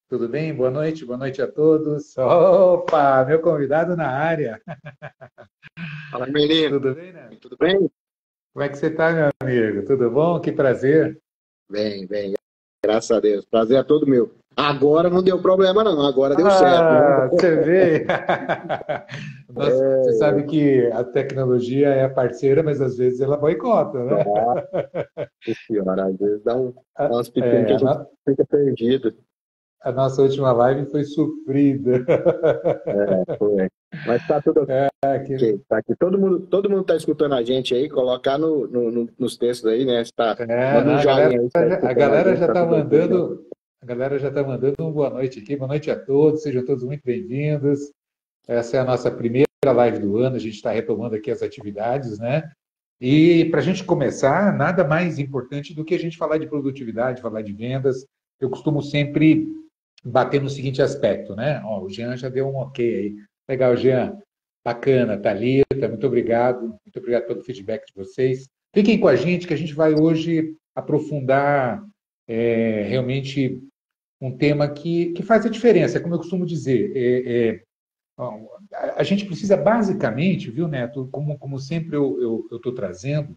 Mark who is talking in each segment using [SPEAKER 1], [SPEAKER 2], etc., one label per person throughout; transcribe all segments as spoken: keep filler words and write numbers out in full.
[SPEAKER 1] Tudo bem? Boa noite, boa noite a todos. Opa, meu convidado na área.
[SPEAKER 2] Fala, menino.
[SPEAKER 1] Tudo bem, né?
[SPEAKER 2] Tudo bem?
[SPEAKER 1] Como é que você está, meu amigo? Tudo bom? Que prazer.
[SPEAKER 2] Bem, bem. Graças a Deus. Prazer é todo meu. Agora não deu problema, não. Agora deu certo, né?
[SPEAKER 1] Ah, você vê. Nossa, você sabe que a tecnologia é parceira, mas às vezes ela boicota, né?
[SPEAKER 2] Nossa senhora, às vezes dá, um, dá
[SPEAKER 1] A,
[SPEAKER 2] uns pepinos que
[SPEAKER 1] é,
[SPEAKER 2] a
[SPEAKER 1] a
[SPEAKER 2] gente
[SPEAKER 1] no-
[SPEAKER 2] fica perdido.
[SPEAKER 1] a nossa última live foi sofrida.
[SPEAKER 2] É, foi. Mas tá tudo
[SPEAKER 1] Ah, que-
[SPEAKER 2] ok. Tá aqui. Todo mundo, todo mundo tá escutando a gente aí. Colocar no, no- no- nos textos aí, né? Está,
[SPEAKER 1] É,
[SPEAKER 2] manda
[SPEAKER 1] não,
[SPEAKER 2] um
[SPEAKER 1] a galera,
[SPEAKER 2] joinha aí se tá
[SPEAKER 1] a
[SPEAKER 2] escutando a
[SPEAKER 1] galera
[SPEAKER 2] gente.
[SPEAKER 1] já
[SPEAKER 2] Tá
[SPEAKER 1] está
[SPEAKER 2] tudo ok, né?
[SPEAKER 1] mandando, a galera já está mandando uma boa noite aqui, boa noite a todos, sejam todos muito bem-vindos. Essa é a nossa primeira live do ano, a gente está retomando aqui as atividades, né? E para a gente começar, nada mais importante do que a gente falar de produtividade, falar de vendas. Eu costumo sempre bater no seguinte aspecto, né? Ó, o Jean já deu um ok aí. Legal, Jean. Bacana, Thalita, muito obrigado. Muito obrigado pelo feedback de vocês. Fiquem com a gente, que a gente vai hoje aprofundar é, realmente um tema que, que faz a diferença, como eu costumo dizer. É, é, ó, a gente precisa basicamente, viu, Neto, como, como sempre eu estou trazendo,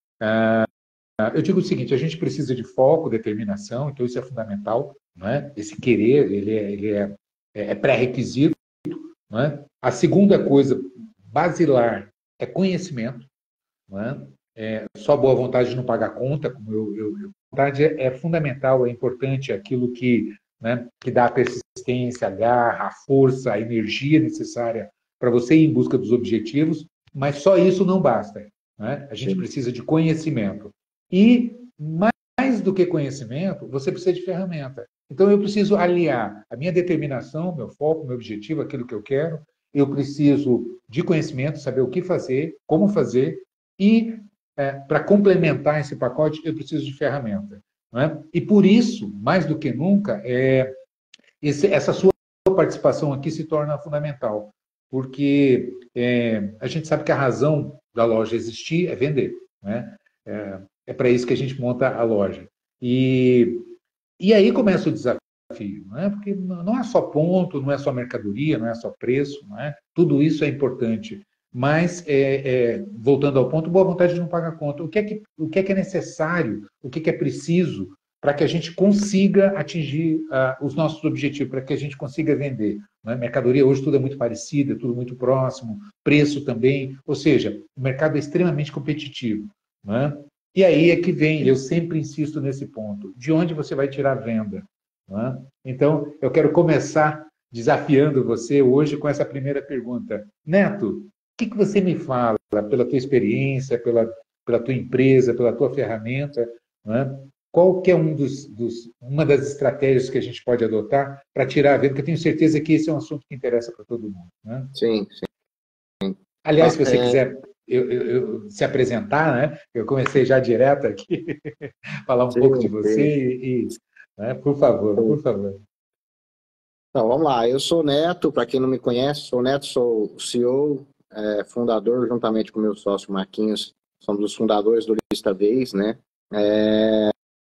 [SPEAKER 1] eu digo o seguinte, a gente precisa de foco, determinação, então isso é fundamental, não é? Esse querer, ele é, ele é, é pré-requisito, não é? A segunda coisa basilar é conhecimento, não é? É, só boa vontade não pagar conta, como eu, eu, eu vontade é, é fundamental, é importante, é aquilo que, né, que dá a persistência, a garra, a força, a energia necessária para você ir em busca dos objetivos, mas só isso não basta, né? A gente
[SPEAKER 2] Sim.
[SPEAKER 1] precisa de conhecimento. E mais do que conhecimento, você precisa de ferramenta. Então eu preciso aliar a minha determinação, meu foco, meu objetivo, aquilo que eu quero. Eu preciso de conhecimento, saber o que fazer, como fazer, e é, para complementar esse pacote, eu preciso de ferramenta. Não é? E por isso, mais do que nunca, é, esse, essa sua participação aqui se torna fundamental, porque é, a gente sabe que a razão da loja existir é vender. Né? É, é para isso que a gente monta a loja. E, e aí começa o desafio, não é? Porque não é só ponto, não é só mercadoria, não é só preço, não é? Tudo isso é importante. Mas, é, é, voltando ao ponto, boa vontade de não pagar conta. O que é que, o que, é, que é necessário, o que é, que é preciso para que a gente consiga atingir uh, os nossos objetivos, para que a gente consiga vender. Não é? Mercadoria hoje tudo é muito parecido, é tudo muito próximo, preço também, ou seja, o mercado é extremamente competitivo. Não é? E aí é que vem, eu sempre insisto nesse ponto, de onde você vai tirar a venda? Não é? Então, eu quero começar desafiando você hoje com essa primeira pergunta. Neto, o que, que você me fala pela tua experiência, pela, pela tua empresa, pela tua ferramenta, não é? Qual que é um dos, dos, uma das estratégias que a gente pode adotar para tirar a venda? Porque eu tenho certeza que esse é um assunto que interessa para todo mundo. Né?
[SPEAKER 2] Sim, sim.
[SPEAKER 1] Aliás,
[SPEAKER 2] Ah,
[SPEAKER 1] se você
[SPEAKER 2] é,
[SPEAKER 1] quiser eu, eu, eu, se apresentar, né? Eu comecei já direto aqui, falar um pouco de
[SPEAKER 2] sim,
[SPEAKER 1] você
[SPEAKER 2] sim.
[SPEAKER 1] e, e né? Por favor, por favor.
[SPEAKER 2] Então, vamos lá. Eu sou Neto, para quem não me conhece, sou Neto, sou o C E O, é, fundador, juntamente com meu sócio Marquinhos, somos os fundadores do Lista Vez, né? É,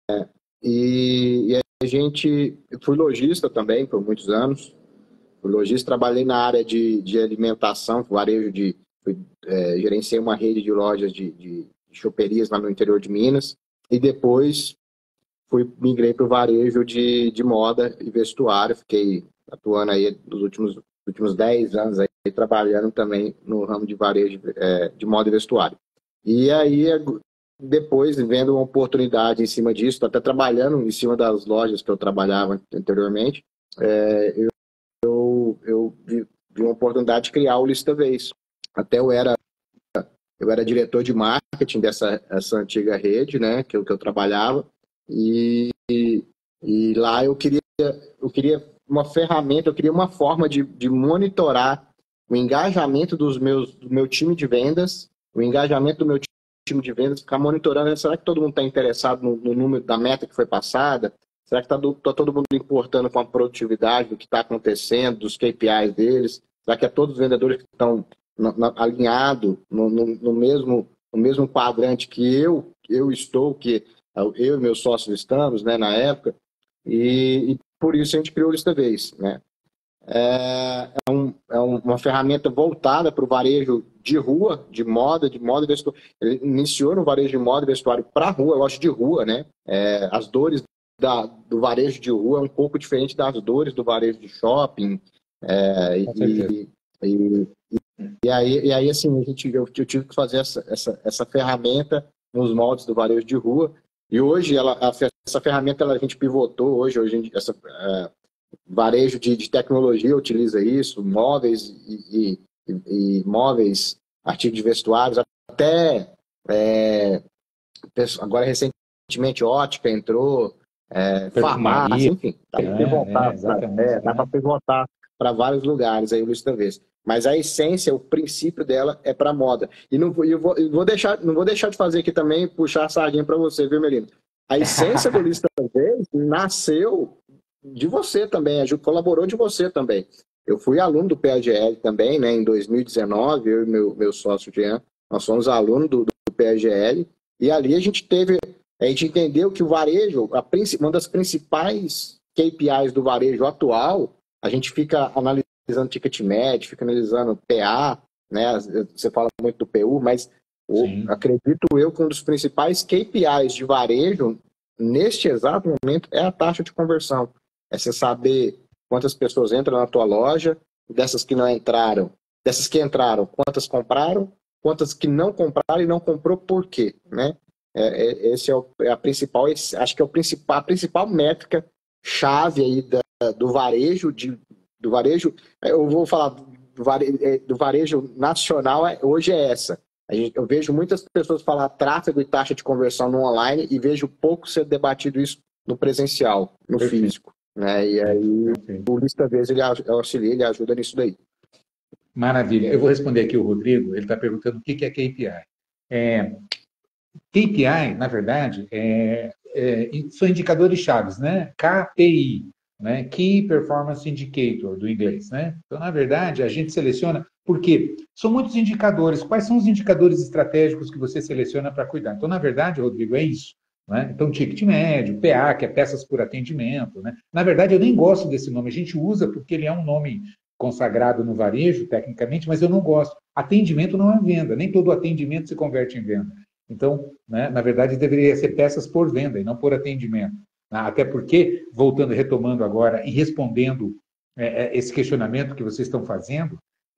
[SPEAKER 2] e, e a gente, eu fui lojista também por muitos anos. Fui lojista, trabalhei na área de, de alimentação, varejo de, fui, é, gerenciei uma rede de lojas de, de, de choperias lá no interior de Minas. E depois fui, migrei para o varejo de, de moda e vestuário. Fiquei atuando aí nos últimos, últimos dez anos aí, trabalhando também no ramo de varejo é, de moda e vestuário. E aí, depois, vendo uma oportunidade em cima disso, tô até trabalhando em cima das lojas que eu trabalhava anteriormente, é, eu, eu vi, vi uma oportunidade de criar o Lista Vez. Até eu era, eu era diretor de marketing dessa essa antiga rede, né, que eu, que eu trabalhava, e, e lá eu queria, eu queria uma ferramenta, eu queria uma forma de, de monitorar o engajamento dos meus, do meu time de vendas, o engajamento do meu time de vendas, ficar monitorando, será que todo mundo está interessado no, no número da meta que foi passada? Será que está tá todo mundo importando com a produtividade do que está acontecendo, dos K P Is deles? Será que é todos os vendedores que estão alinhados no, no, no, mesmo, no mesmo quadrante que eu, eu estou, que eu e meus sócios estamos, né, na época? E, por isso a gente criou o ListaVez, né? É, é, um, é uma ferramenta voltada para o varejo de rua, de moda, de moda e vestuário. Ele iniciou no varejo de moda e vestuário para rua, eu acho de rua, né? É, as dores da, do varejo de rua é um pouco diferente das dores do varejo de shopping. É, e, e, e, aí, e aí, assim, a gente, eu, eu tive que fazer essa, essa, essa ferramenta nos moldes do varejo de rua. E hoje, ela, a, essa ferramenta ela, a gente pivotou hoje, hoje essa, é, varejo de, de tecnologia utiliza isso, móveis e, e, e móveis, artigos de vestuários, até é, agora recentemente ótica entrou, é, farmácia, enfim, dá para pivotar, é, dá para pivotar para vários lugares aí o ListaVez. Mas a essência, o princípio dela é para moda. E não eu vou, eu vou deixar, não vou deixar de fazer aqui também puxar a sardinha para você, viu, Melino? A essência do ListaVez nasceu de você também, a Ju colaborou de você também. Eu fui aluno do P A G L também, né, em dois mil e dezenove, eu e meu, meu sócio Jean, nós somos alunos do, do P A G L, e ali a gente teve, a gente entendeu que o varejo, a, uma das principais K P Is do varejo atual, a gente fica analisando ticket médio, fica analisando P A, né, você fala muito do P U, mas o, acredito eu que um dos principais K P Is de varejo, neste exato momento, é a taxa de conversão. É você saber quantas pessoas entram na tua loja, dessas que não entraram, dessas que entraram, quantas compraram, quantas que não compraram e não comprou por quê, né? É, é, esse é, o, é a principal, esse, acho que é o principal, a principal métrica chave aí da, do varejo, de, do varejo, eu vou falar do varejo, do varejo nacional, hoje é essa. A gente, eu vejo muitas pessoas falar tráfego e taxa de conversão no online e vejo pouco ser debatido isso no presencial, no Perfeito. Físico. Né? E aí Perfeito. O ListaVez ele auxilia, ele ajuda nisso daí.
[SPEAKER 1] Maravilha. Eu vou responder aqui o Rodrigo, ele está perguntando o que é K P I. É, K P I, na verdade, é, é, são indicadores chaves, né? K P I, né? Key Performance Indicator, do inglês, né? Então, na verdade, a gente seleciona, porque são muitos indicadores. Quais são os indicadores estratégicos que você seleciona para cuidar? Então, na verdade, Rodrigo, é isso. Né? Então, ticket médio, P A, que é peças por atendimento. Né? Na verdade, eu nem gosto desse nome. A gente usa porque ele é um nome consagrado no varejo, tecnicamente, mas eu não gosto. Atendimento não é venda. Nem todo atendimento se converte em venda. Então, né, na verdade, deveria ser peças por venda e não por atendimento. Até porque, voltando, retomando agora e respondendo é, esse questionamento que vocês estão fazendo,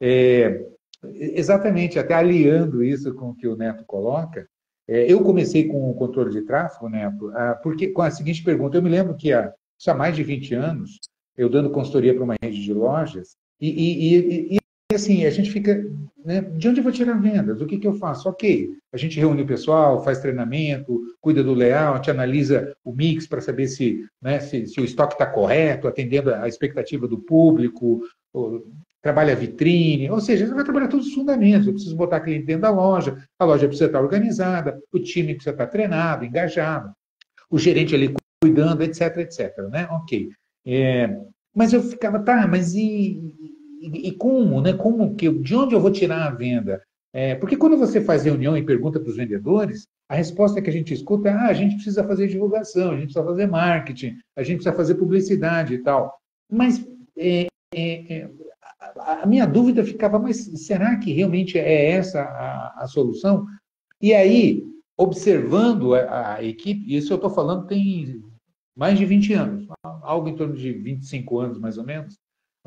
[SPEAKER 1] é, exatamente, até aliando isso com o que o Neto coloca, é, eu comecei com o controle de tráfego, Neto, porque, com a seguinte pergunta, eu me lembro que há, há mais de vinte anos, eu dando consultoria para uma rede de lojas, e, e, e, e assim, a gente fica, né, de onde eu vou tirar vendas? O que, que eu faço? Ok, a gente reúne o pessoal, faz treinamento, cuida do layout, analisa o mix para saber se, né, se, se o estoque está correto, atendendo a expectativa do público, ou, trabalha a vitrine, ou seja, você vai trabalhar todos os fundamentos. Eu preciso botar cliente dentro da loja, a loja precisa estar organizada, o time precisa estar treinado, engajado, o gerente ali cuidando, etc, etc, né? Ok. É, mas eu ficava, tá, mas e... E, e como, né? Como que, de onde eu vou tirar a venda? É, porque quando você faz reunião e pergunta para os vendedores, a resposta que a gente escuta é: ah, a gente precisa fazer divulgação, a gente precisa fazer marketing, a gente precisa fazer publicidade e tal. Mas é, é, é, a, a minha dúvida ficava: mas será que realmente é essa a, a solução? E aí, observando a, a equipe, isso eu estou falando tem mais de vinte anos, algo em torno de vinte e cinco anos mais ou menos.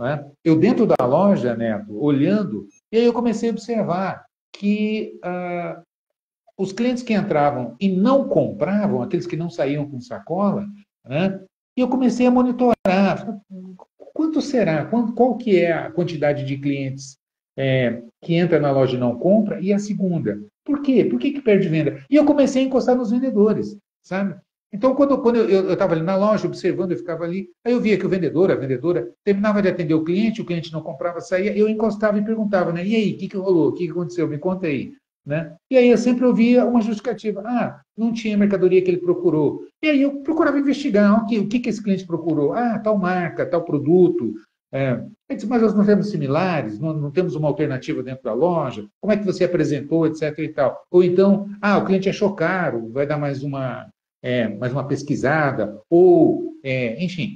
[SPEAKER 1] Eu dentro da loja, Neto, olhando, e aí eu comecei a observar que ah, os clientes que entravam e não compravam, aqueles que não saíam com sacola, né, e eu comecei a monitorar. Quanto será? Qual, qual que é a quantidade de clientes é, que entra na loja e não compra? E a segunda? Por quê? Por que, que perde venda? E eu comecei a encostar nos vendedores, sabe? Então, quando, quando eu estava ali na loja, observando, eu ficava ali, aí eu via que o vendedor, a vendedora, terminava de atender o cliente, o cliente não comprava, saía, eu encostava e perguntava, né? E aí, o que, que rolou? O que, que aconteceu? Me conta aí. Né? E aí eu sempre ouvia uma justificativa. Ah, não tinha mercadoria que ele procurou. E aí eu procurava investigar okay, o que, que esse cliente procurou. Ah, tal marca, tal produto. É, disse, mas nós não temos similares, não, não temos uma alternativa dentro da loja. Como é que você apresentou, etc e tal. Ou então, ah, o cliente achou caro, vai dar mais uma... É, mais uma pesquisada, ou, é, enfim.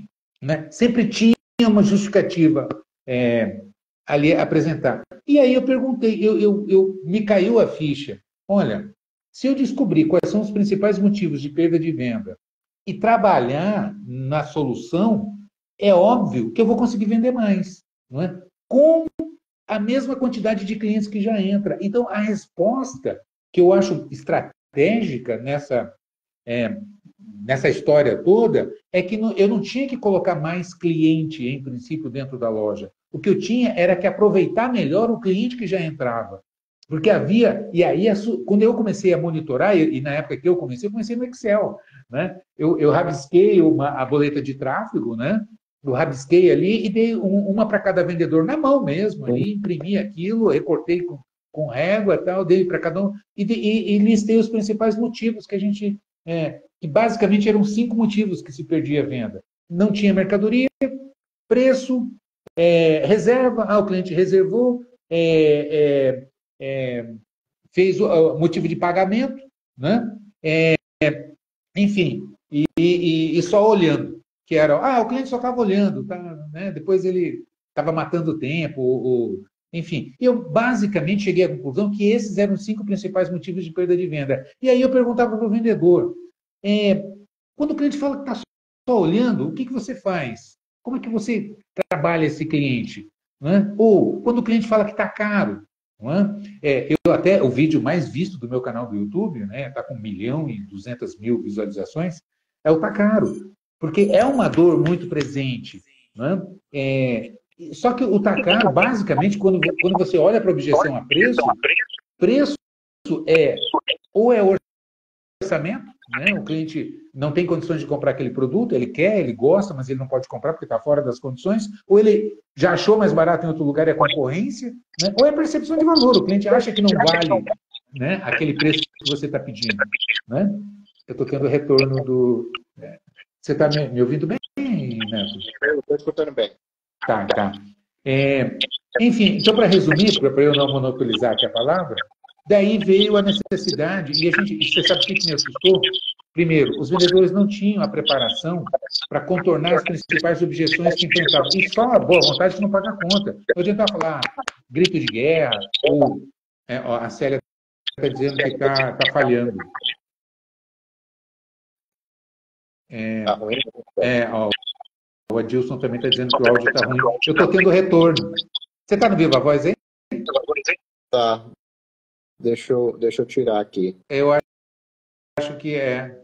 [SPEAKER 1] né? Sempre tinha uma justificativa é, ali a apresentar. E aí eu perguntei, eu, eu, eu, me caiu a ficha. Olha, se eu descobrir quais são os principais motivos de perda de venda e trabalhar na solução, é óbvio que eu vou conseguir vender mais, não é? Com a mesma quantidade de clientes que já entra. Então, a resposta que eu acho estratégica nessa, é, nessa história toda é que eu não tinha que colocar mais cliente, em princípio, dentro da loja. O que eu tinha era que aproveitar melhor o cliente que já entrava. Porque havia, e aí, quando eu comecei a monitorar, e, na época que eu comecei, eu comecei no Excel, né? Eu, eu rabisquei uma, a boleta de tráfego, né? Eu rabisquei ali e dei um, uma para cada vendedor na mão mesmo, ali, imprimi aquilo, recortei com, com régua e tal, dei para cada um, e, e, e listei os principais motivos que a gente, é, que basicamente eram cinco motivos que se perdia a venda. Não tinha mercadoria, preço, é, reserva, ah, o cliente reservou, é, é, é, fez o motivo de pagamento, né? É, enfim, e, e, e, só olhando, que era, ah, o cliente só estava olhando, tá, né? Depois ele estava matando o tempo, ou, ou, enfim. Eu basicamente cheguei à conclusão que esses eram os cinco principais motivos de perda de venda. E aí eu perguntava para o vendedor, é, quando o cliente fala que está só olhando, o que, que você faz? Como é que você trabalha esse cliente? Né? Ou quando o cliente fala que está caro, é? É, eu até, o vídeo mais visto do meu canal do YouTube, né, está com um milhão e duzentas mil visualizações, é o tá caro, porque é uma dor muito presente. Né? É, só que o tá caro, basicamente, quando, quando você olha para a objeção a preço, preço é ou é orçamento, né? O cliente não tem condições de comprar aquele produto, ele quer, ele gosta, mas ele não pode comprar porque está fora das condições, ou ele já achou mais barato em outro lugar, é concorrência, né? Ou é percepção de valor, o cliente acha que não vale, né, aquele preço que você está pedindo. Né? Eu estou tendo retorno do... Você está me, me ouvindo bem, Neto?
[SPEAKER 2] Eu estou escutando bem.
[SPEAKER 1] Tá, tá. É, enfim, então, para resumir, para eu não monopolizar aqui a palavra, daí veio a necessidade, e a gente, você sabe o que me assustou? Primeiro, os vendedores não tinham a preparação para contornar as principais objeções que enfrentavam. E só a boa vontade que não paga a conta. Não adianta falar grito de guerra, ou é, ó, a Célia está dizendo que está tá falhando. É, é, ó, o Adilson também está dizendo que o áudio está ruim. Eu estou tendo retorno. Você está no Viva Voz aí?
[SPEAKER 2] Tá. Deixa eu, deixa eu tirar aqui.
[SPEAKER 1] Eu acho que é.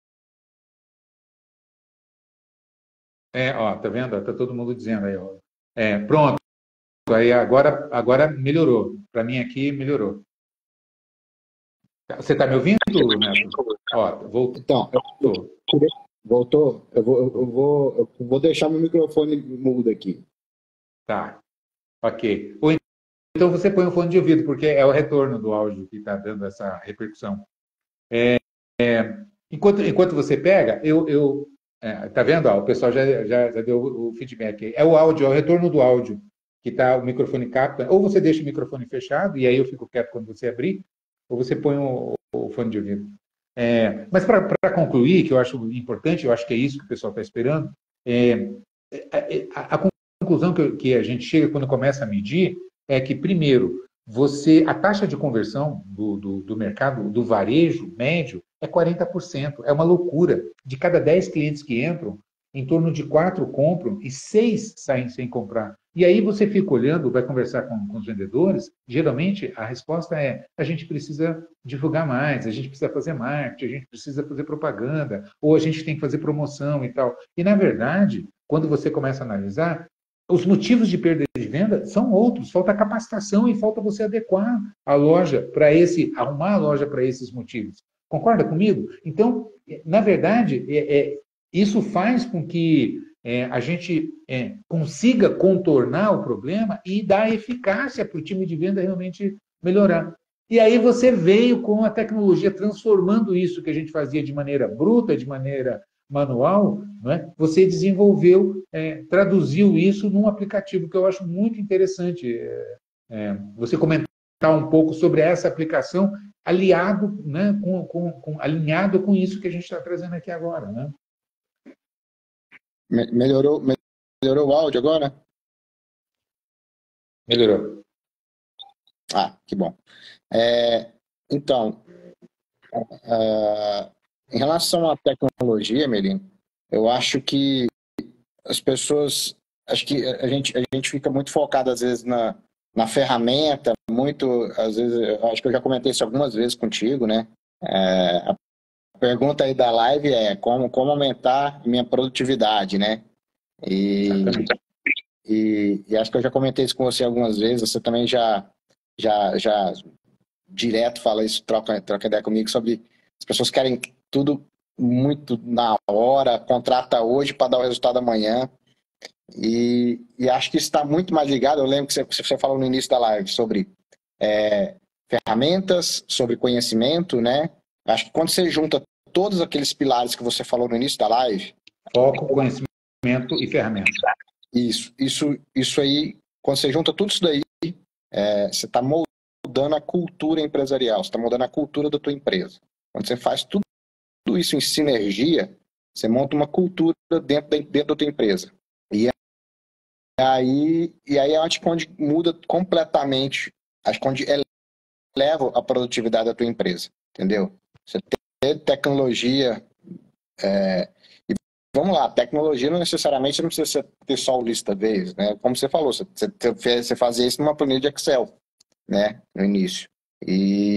[SPEAKER 1] É, ó, tá vendo? Tá todo mundo dizendo aí, ó. É, pronto. Aí agora, agora melhorou. Para mim aqui melhorou. Você está me ouvindo, Neto? Ó, voltou.
[SPEAKER 2] Então, eu, voltou? Eu vou, eu, vou, eu vou deixar meu microfone mudo aqui.
[SPEAKER 1] Tá. Ok. Ou então você põe o fone de ouvido, porque é o retorno do áudio que está dando essa repercussão. É, é, enquanto, enquanto você pega, eu... eu é, tá vendo? Ó, o pessoal já, já, já deu o feedback. É o áudio, é o retorno do áudio, que tá, o microfone capta. Ou você deixa o microfone fechado, e aí eu fico quieto quando você abrir, ou você põe o, o fone de ouvido. É, mas para concluir, que eu acho importante, eu acho que é isso que o pessoal está esperando, é, a, a, conclusão que, que a gente chega quando começa a medir é que, primeiro, você, a taxa de conversão do, do, do mercado, do varejo médio, é quarenta por cento. É uma loucura. De cada dez clientes que entram, em torno de quatro compram e seis saem sem comprar. E aí você fica olhando, vai conversar com, com os vendedores, geralmente a resposta é: a gente precisa divulgar mais, a gente precisa fazer marketing, a gente precisa fazer propaganda, ou a gente tem que fazer promoção e tal. E, na verdade, quando você começa a analisar, os motivos de perda de venda são outros. Falta capacitação e falta você adequar a loja para esse, arrumar a loja para esses motivos. Concorda comigo? Então, na verdade, é, é, isso faz com que é, a gente é, consiga contornar o problema e dar eficácia para o time de venda realmente melhorar. E aí você veio com a tecnologia transformando isso que a gente fazia de maneira bruta, de maneira manual, não é? Você desenvolveu, é, traduziu isso num aplicativo que eu acho muito interessante. É, é, você comentar um pouco sobre essa aplicação aliado, né, com, com, com, alinhado com isso que a gente está trazendo aqui agora, né?
[SPEAKER 2] Me- melhorou, melhorou o áudio agora?
[SPEAKER 1] Melhorou.
[SPEAKER 2] Ah, que bom. É, então, ah, em relação à tecnologia, Melino, eu acho que as pessoas, acho que a gente, a gente fica muito focado às vezes na, na ferramenta, muito, às vezes, eu acho que eu já comentei isso algumas vezes contigo, né? É, a pergunta aí da live é como, como aumentar minha produtividade, né? E,
[SPEAKER 1] Exatamente.
[SPEAKER 2] e, e acho que eu já comentei isso com você algumas vezes, você também já, já, já direto fala isso, troca, troca ideia comigo sobre as pessoas querem tudo muito na hora, contrata hoje para dar o resultado amanhã. E, e acho que isso está muito mais ligado. Eu lembro que você, você falou no início da live sobre é, ferramentas, sobre conhecimento, né? Acho que quando você junta todos aqueles pilares que você falou no início da live,
[SPEAKER 1] Foco, conhecimento e ferramenta.
[SPEAKER 2] isso, isso, isso aí, quando você junta tudo isso daí, é, você está mudando a cultura empresarial, você está mudando a cultura da tua empresa. Quando você faz tudo, tudo isso em sinergia, você monta uma cultura dentro da, dentro da tua empresa. E aí, e aí acho que onde muda completamente, acho que onde eleva a produtividade da tua empresa, entendeu? Você ter tecnologia, é, e vamos lá, tecnologia não necessariamente não precisa ter só o lista vez, né? Como você falou, você, você, você fazia isso numa planilha de Excel, né, no início. E,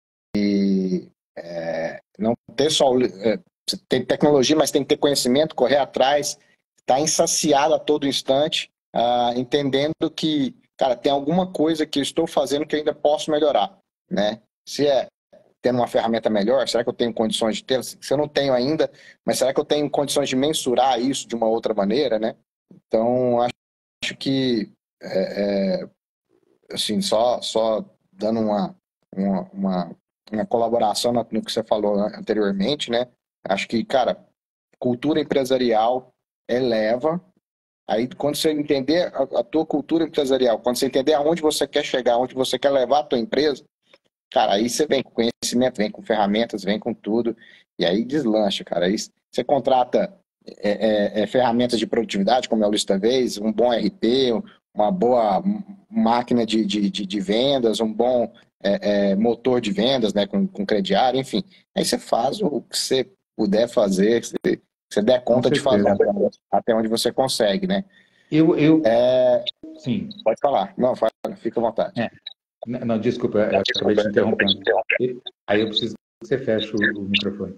[SPEAKER 2] e é, não ter só o, é, você tem tecnologia, mas tem que ter conhecimento, correr atrás, estar insaciado a todo instante, ah, entendendo que, cara, tem alguma coisa que eu estou fazendo que eu ainda posso melhorar, né? Se é tendo uma ferramenta melhor, será que eu tenho condições de ter? Se eu não tenho ainda, mas será que eu tenho condições de mensurar isso de uma outra maneira, né? Então, acho, acho que, é, é, assim, só, só dando uma, uma, uma, uma colaboração no que você falou anteriormente, né? Acho que, cara, cultura empresarial eleva. Aí, quando você entender a, a tua cultura empresarial, quando você entender aonde você quer chegar, aonde você quer levar a tua empresa, cara, aí você vem com conhecimento, vem com ferramentas, vem com tudo, e aí deslancha, cara. Aí você contrata é, é, é, ferramentas de produtividade, como é o Lista Vez, um bom R P, uma boa máquina de, de, de, de vendas, um bom é, é, motor de vendas, né, com, com crediário, enfim. Aí você faz o que você puder fazer, que você, que você der
[SPEAKER 1] Com
[SPEAKER 2] conta de fazer
[SPEAKER 1] certeza.
[SPEAKER 2] até onde, até onde você consegue, né?
[SPEAKER 1] Eu, eu,
[SPEAKER 2] É,
[SPEAKER 1] sim.
[SPEAKER 2] pode falar. Não, fala, fica à vontade.
[SPEAKER 1] É. Não, desculpa, eu acabei te interrompendo. E- Aí eu preciso que você feche o, o microfone.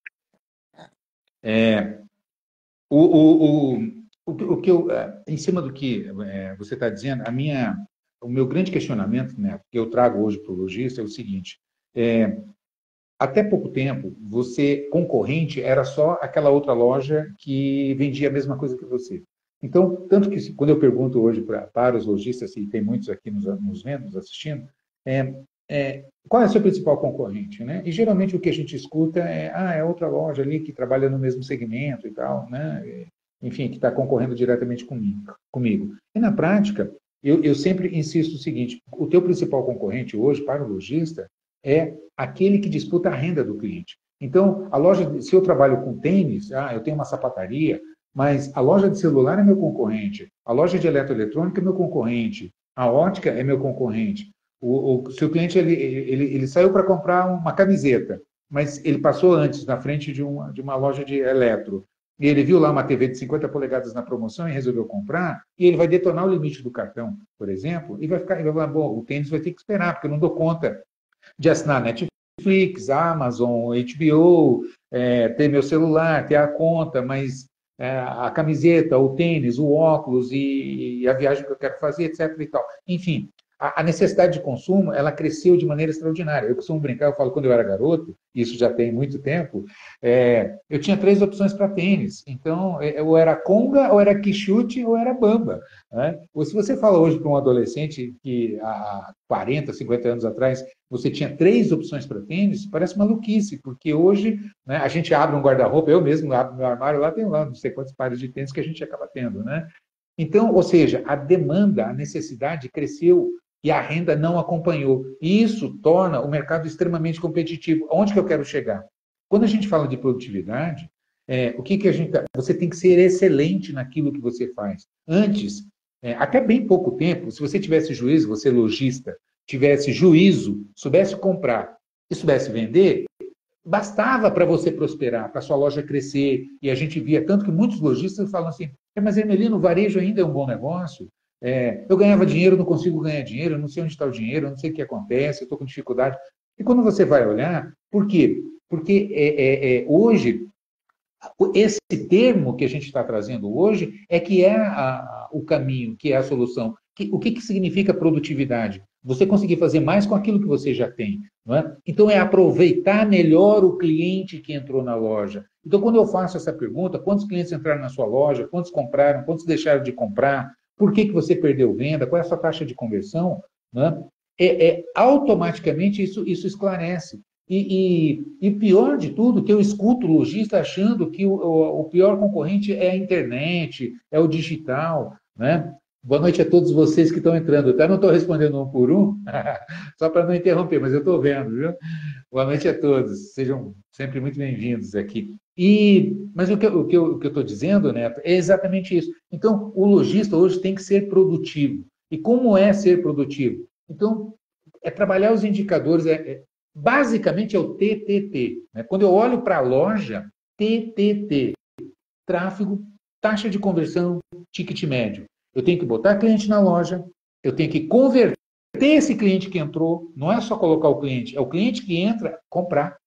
[SPEAKER 1] É, o, o, o, o, o que eu, é, em cima do que é, você está dizendo, a minha, o meu grande questionamento, né, que eu trago hoje para o lojista é o seguinte: é, até pouco tempo, você concorrente era só aquela outra loja que vendia a mesma coisa que você. Então, tanto que quando eu pergunto hoje pra, para os lojistas, e tem muitos aqui nos, nos vendo, nos assistindo, é, é, qual é o seu principal concorrente, né? E geralmente o que a gente escuta é, ah, é outra loja ali que trabalha no mesmo segmento e tal, né? Enfim, que está concorrendo diretamente comigo, comigo. E na prática, eu, eu sempre insisto o seguinte: o teu principal concorrente hoje para o lojista é aquele que disputa a renda do cliente. Então, a loja, se eu trabalho com tênis, ah, eu tenho uma sapataria, mas a loja de celular é meu concorrente, a loja de eletroeletrônica é meu concorrente, a ótica é meu concorrente. O, o, se o cliente ele, ele, ele saiu para comprar uma camiseta, mas ele passou antes na frente de uma, de uma loja de eletro, e ele viu lá uma T V de cinquenta polegadas na promoção e resolveu comprar, e ele vai detonar o limite do cartão, por exemplo, e vai ficar, e vai falar, bom, o tênis vai ter que esperar, porque eu não dou conta de assinar Netflix, Amazon, H B O, é, ter meu celular, ter a conta, mas é, a camiseta, o tênis, o óculos e, e, a viagem que eu quero fazer, etc. E tal. Enfim, a, a necessidade de consumo ela cresceu de maneira extraordinária. Eu costumo brincar, eu falo quando eu era garoto, isso já tem muito tempo, é, eu tinha três opções para tênis. Então, ou era Conga, ou era Quixute, ou era Bamba. Né? Ou se você fala hoje para um adolescente que há quarenta, cinquenta anos atrás você tinha três opções para tênis, parece maluquice, porque hoje né, a gente abre um guarda-roupa, eu mesmo abro meu armário, lá tem lá não sei quantos pares de tênis que a gente acaba tendo. Né? Então, ou seja, a demanda, a necessidade cresceu e a renda não acompanhou. E isso torna o mercado extremamente competitivo. Onde que eu quero chegar? Quando a gente fala de produtividade, É, o que, que a gente... tá- Você tem que ser excelente naquilo que você faz. Antes, é, até bem pouco tempo, se você tivesse juízo, você lojista, tivesse juízo, soubesse comprar e soubesse vender, bastava para você prosperar, para sua loja crescer. E a gente via tanto que muitos lojistas falam assim: "É, mas Hermelino, o varejo ainda é um bom negócio. É, eu ganhava dinheiro, não consigo ganhar dinheiro, eu não sei onde está o dinheiro, eu não sei o que acontece, eu estou com dificuldade." E quando você vai olhar, por quê? Porque é, é, é, hoje, esse termo que a gente está trazendo hoje é que é a, o caminho, que é a solução. Que, o que, que significa produtividade? Você conseguir fazer mais com aquilo que você já tem. Não é? Então, é aproveitar melhor o cliente que entrou na loja. Então, quando eu faço essa pergunta, quantos clientes entraram na sua loja, quantos compraram, quantos deixaram de comprar, por que, que você perdeu venda, qual é a sua taxa de conversão, não é? É, é, automaticamente isso, isso esclarece. E, e, e pior de tudo, que eu escuto o lojista achando que o, o, o pior concorrente é a internet, é o digital, né? Boa noite a todos vocês que estão entrando. Tá? Não estou respondendo um por um, só para não interromper, mas eu estou vendo, viu? Boa noite a todos. Sejam sempre muito bem-vindos aqui. E, mas o que, o que eu estou dizendo, Neto, é exatamente isso. Então, o lojista hoje tem que ser produtivo. E como é ser produtivo? Então, é trabalhar os indicadores, é, é, basicamente é o T T T. Né? Quando eu olho para a loja, T T T, tráfego, taxa de conversão, ticket médio. Eu tenho que botar cliente na loja, eu tenho que converter esse cliente que entrou, não é só colocar o cliente, é o cliente que entra, comprar.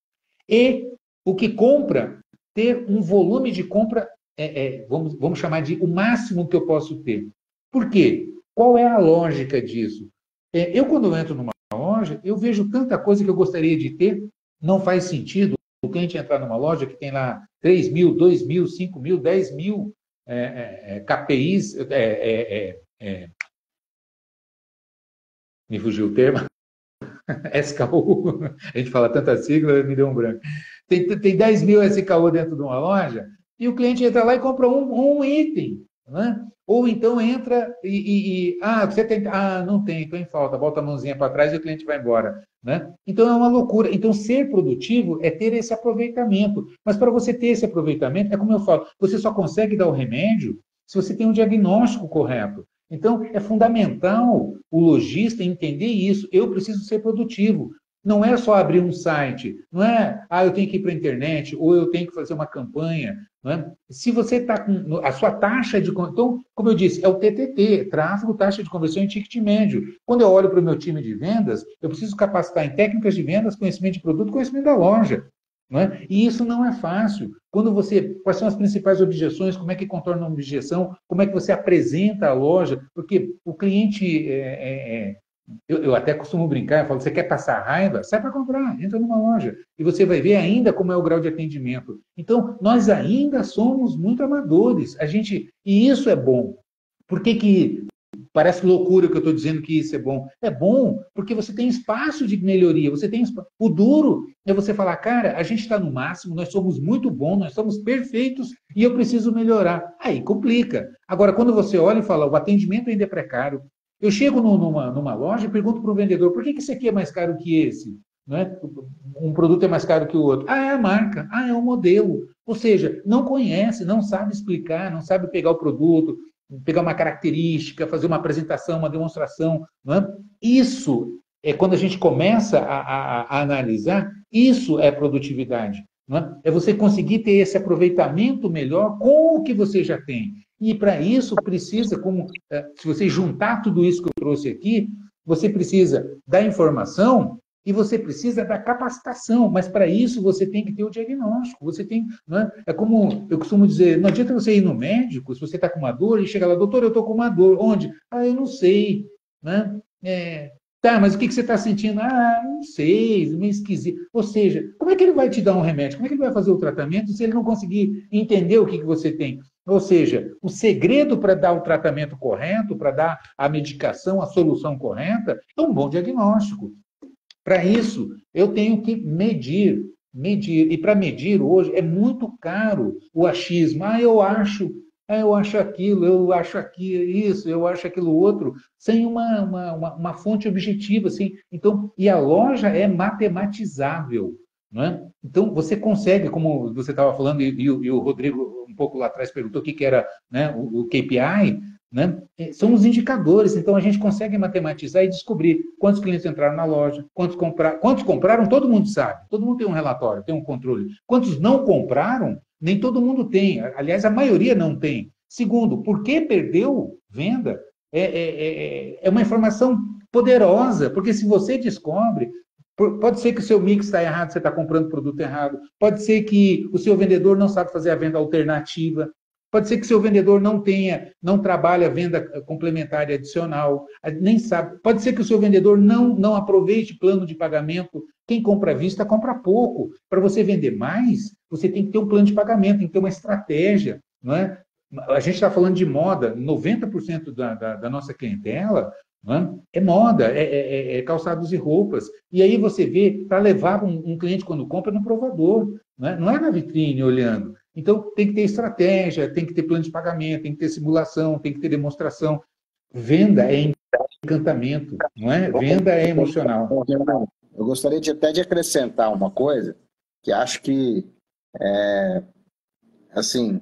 [SPEAKER 1] E o que compra, ter um volume de compra, é, é, vamos, vamos chamar de o máximo que eu posso ter. Por quê? Qual é a lógica disso? É, eu, quando eu entro numa loja, eu vejo tanta coisa que eu gostaria de ter, não faz sentido o cliente entrar numa loja que tem lá três mil, dois mil, cinco mil, dez mil é, é, K P Is, é, é, é, me fugiu o termo, S K U, a gente fala tanta sigla, me deu um branco. Tem, tem dez mil S K U dentro de uma loja e o cliente entra lá e compra um, um item, né? Ou então entra e, e, e, ah, você tem, ah, não tem, estou em falta, bota a mãozinha para trás e o cliente vai embora, né? Então é uma loucura. Então ser produtivo é ter esse aproveitamento. Mas para você ter esse aproveitamento, é como eu falo, você só consegue dar o remédio se você tem um diagnóstico correto. Então, é fundamental o lojista entender isso. Eu preciso ser produtivo. Não é só abrir um site, não é, ah, eu tenho que ir para a internet, ou eu tenho que fazer uma campanha. Não é? Se você está com a sua taxa de... Então, como eu disse, é o T T T, tráfego, taxa de conversão e ticket médio. Quando eu olho para o meu time de vendas, eu preciso capacitar em técnicas de vendas, conhecimento de produto, conhecimento da loja. Não é? E isso não é fácil. Quando você, quais são as principais objeções? Como é que contorna uma objeção? Como é que você apresenta a loja? Porque o cliente, é, é, é, eu, eu até costumo brincar, eu falo, você quer passar raiva? Sai para comprar, entra numa loja e você vai ver ainda como é o grau de atendimento. Então, nós ainda somos muito amadores. A gente, e isso é bom. Por que que parece loucura que eu estou dizendo que isso é bom? É bom porque você tem espaço de melhoria. Você tem espa... O duro é você falar, cara, a gente está no máximo, nós somos muito bons, nós somos perfeitos e eu preciso melhorar. Aí complica. Agora, quando você olha e fala, o atendimento ainda é precário. Eu chego numa, numa loja e pergunto para o vendedor, por que, que esse aqui é mais caro que esse? Não é? Um produto é mais caro que o outro. Ah, é a marca. Ah, é o modelo. Ou seja, não conhece, não sabe explicar, não sabe pegar o produto, pegar uma característica, fazer uma apresentação, uma demonstração. Não é? Isso é quando a gente começa a, a, a analisar, isso é produtividade. Não é? É você conseguir ter esse aproveitamento melhor com o que você já tem. E para isso precisa, como se você juntar tudo isso que eu trouxe aqui, você precisa da informação e você precisa da capacitação, mas para isso você tem que ter o diagnóstico. Você tem, né? É como eu costumo dizer, não adianta você ir no médico se você está com uma dor e chega lá, doutor, eu estou com uma dor. Onde? Ah, eu não sei. Né? É, tá, mas o que, que você está sentindo? Ah, não sei, meio esquisito. Ou seja, como é que ele vai te dar um remédio? Como é que ele vai fazer o tratamento se ele não conseguir entender o que, que você tem? Ou seja, o segredo para dar o tratamento correto, para dar a medicação, a solução correta, é um bom diagnóstico. Para isso, eu tenho que medir, medir. E para medir hoje é muito caro o achismo. Ah, eu acho, ah, eu acho aquilo, eu acho aquilo, isso, eu acho aquilo outro, sem uma, uma, uma, uma fonte objetiva. Assim. Então, e a loja é matematizável. não é? Então, você consegue, como você estava falando, e, e, o, e o Rodrigo, um pouco lá atrás, perguntou o que, que era, né, o, o K P I, né? São os indicadores. Então, a gente consegue matematizar e descobrir quantos clientes entraram na loja, quantos, comprar, quantos compraram, todo mundo sabe. Todo mundo tem um relatório, tem um controle. Quantos não compraram, nem todo mundo tem. Aliás, a maioria não tem. Segundo, por que perdeu venda? É, é, é, é uma informação poderosa, porque se você descobre, pode ser que o seu mix está errado, você está comprando produto errado, pode ser que o seu vendedor não sabe fazer a venda alternativa, pode ser que o seu vendedor não tenha, não trabalhe a venda complementar e adicional, nem sabe, pode ser que o seu vendedor não, não aproveite plano de pagamento. Quem compra à vista, compra pouco. Para você vender mais, você tem que ter um plano de pagamento, tem que ter uma estratégia, não é? A gente está falando de moda, noventa por cento da, da, da nossa clientela é moda, é, é, é calçados e roupas. E aí você vê, para levar um, um cliente quando compra no provador, não é? Não é na vitrine olhando. Então tem que ter estratégia, tem que ter plano de pagamento, tem que ter simulação, tem que ter demonstração. Venda é encantamento, não é? Venda é emocional.
[SPEAKER 2] Eu gostaria de, até de acrescentar uma coisa, que acho que, é, assim,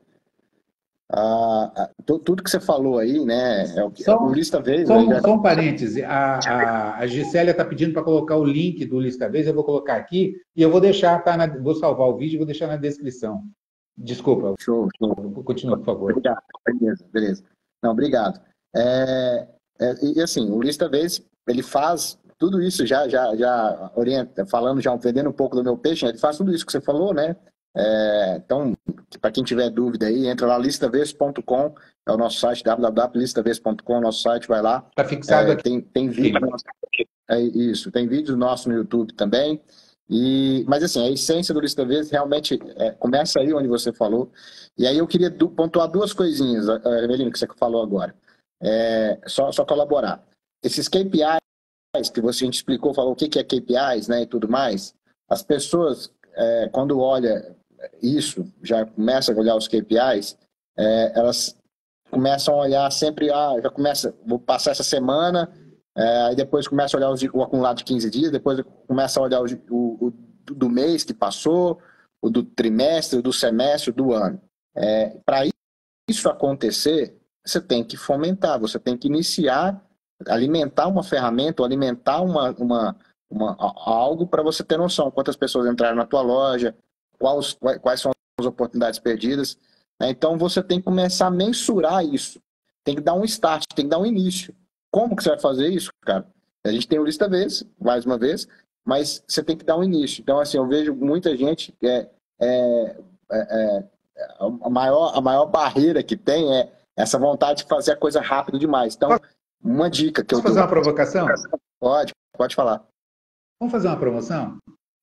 [SPEAKER 2] Ah, tudo que você falou aí, né? É o, que,
[SPEAKER 1] só,
[SPEAKER 2] o Lista Vez.
[SPEAKER 1] Só,
[SPEAKER 2] já...
[SPEAKER 1] só um parêntese. A, a, a Gisélia está pedindo para colocar o link do Lista Vez, eu vou colocar aqui e eu vou deixar, tá na, vou salvar o vídeo e vou deixar na descrição. Desculpa.
[SPEAKER 2] Show, show.
[SPEAKER 1] Continua, por favor.
[SPEAKER 2] Obrigado. Beleza, beleza. Não, obrigado. É, é, e assim, o Lista Vez, ele faz tudo isso já, já, já orienta, falando, já vendendo um pouco do meu peixe, ele faz tudo isso que você falou, né? É, então, para quem tiver dúvida aí, entra lá, lista vez ponto com, é o nosso site, w w w ponto lista vez ponto com, é o nosso site, vai lá.
[SPEAKER 1] Está fixado
[SPEAKER 2] é,
[SPEAKER 1] aqui.
[SPEAKER 2] Tem, tem vídeo, é isso, tem vídeo nosso no YouTube também. E, mas assim, a essência do Lista Vez realmente é, começa aí onde você falou. E aí eu queria do, pontuar duas coisinhas, Evelino, que você falou agora. É, só, só colaborar. Esses K P Is que você a gente explicou, falou o que é K P Is, né, e tudo mais, as pessoas, é, quando olham isso, já começam a olhar os K P Is, é, elas começam a olhar sempre, ah, já começa, vou passar essa semana, é, aí depois começa a olhar os, o acumulado de quinze dias, depois começa a olhar o, o, o do mês que passou, o do trimestre, o do semestre, o do ano. É, para isso acontecer, você tem que fomentar, você tem que iniciar, alimentar uma ferramenta, ou alimentar uma, uma, uma, algo para você ter noção quantas pessoas entraram na tua loja, quais, quais são as oportunidades perdidas. Então você tem que começar a mensurar isso, tem que dar um start, tem que dar um início. Como que você vai fazer isso, cara? A gente tem o Lista Vez, mais uma vez, mas você tem que dar um início. Então, assim, eu vejo muita gente que é, é, é, a, maior, a maior barreira que tem é essa vontade de fazer a coisa rápido demais. Então, uma dica que eu
[SPEAKER 1] Posso fazer uma provocação?
[SPEAKER 2] Pode, pode falar.
[SPEAKER 1] Vamos fazer uma promoção?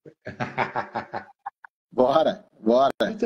[SPEAKER 2] Bora, bora.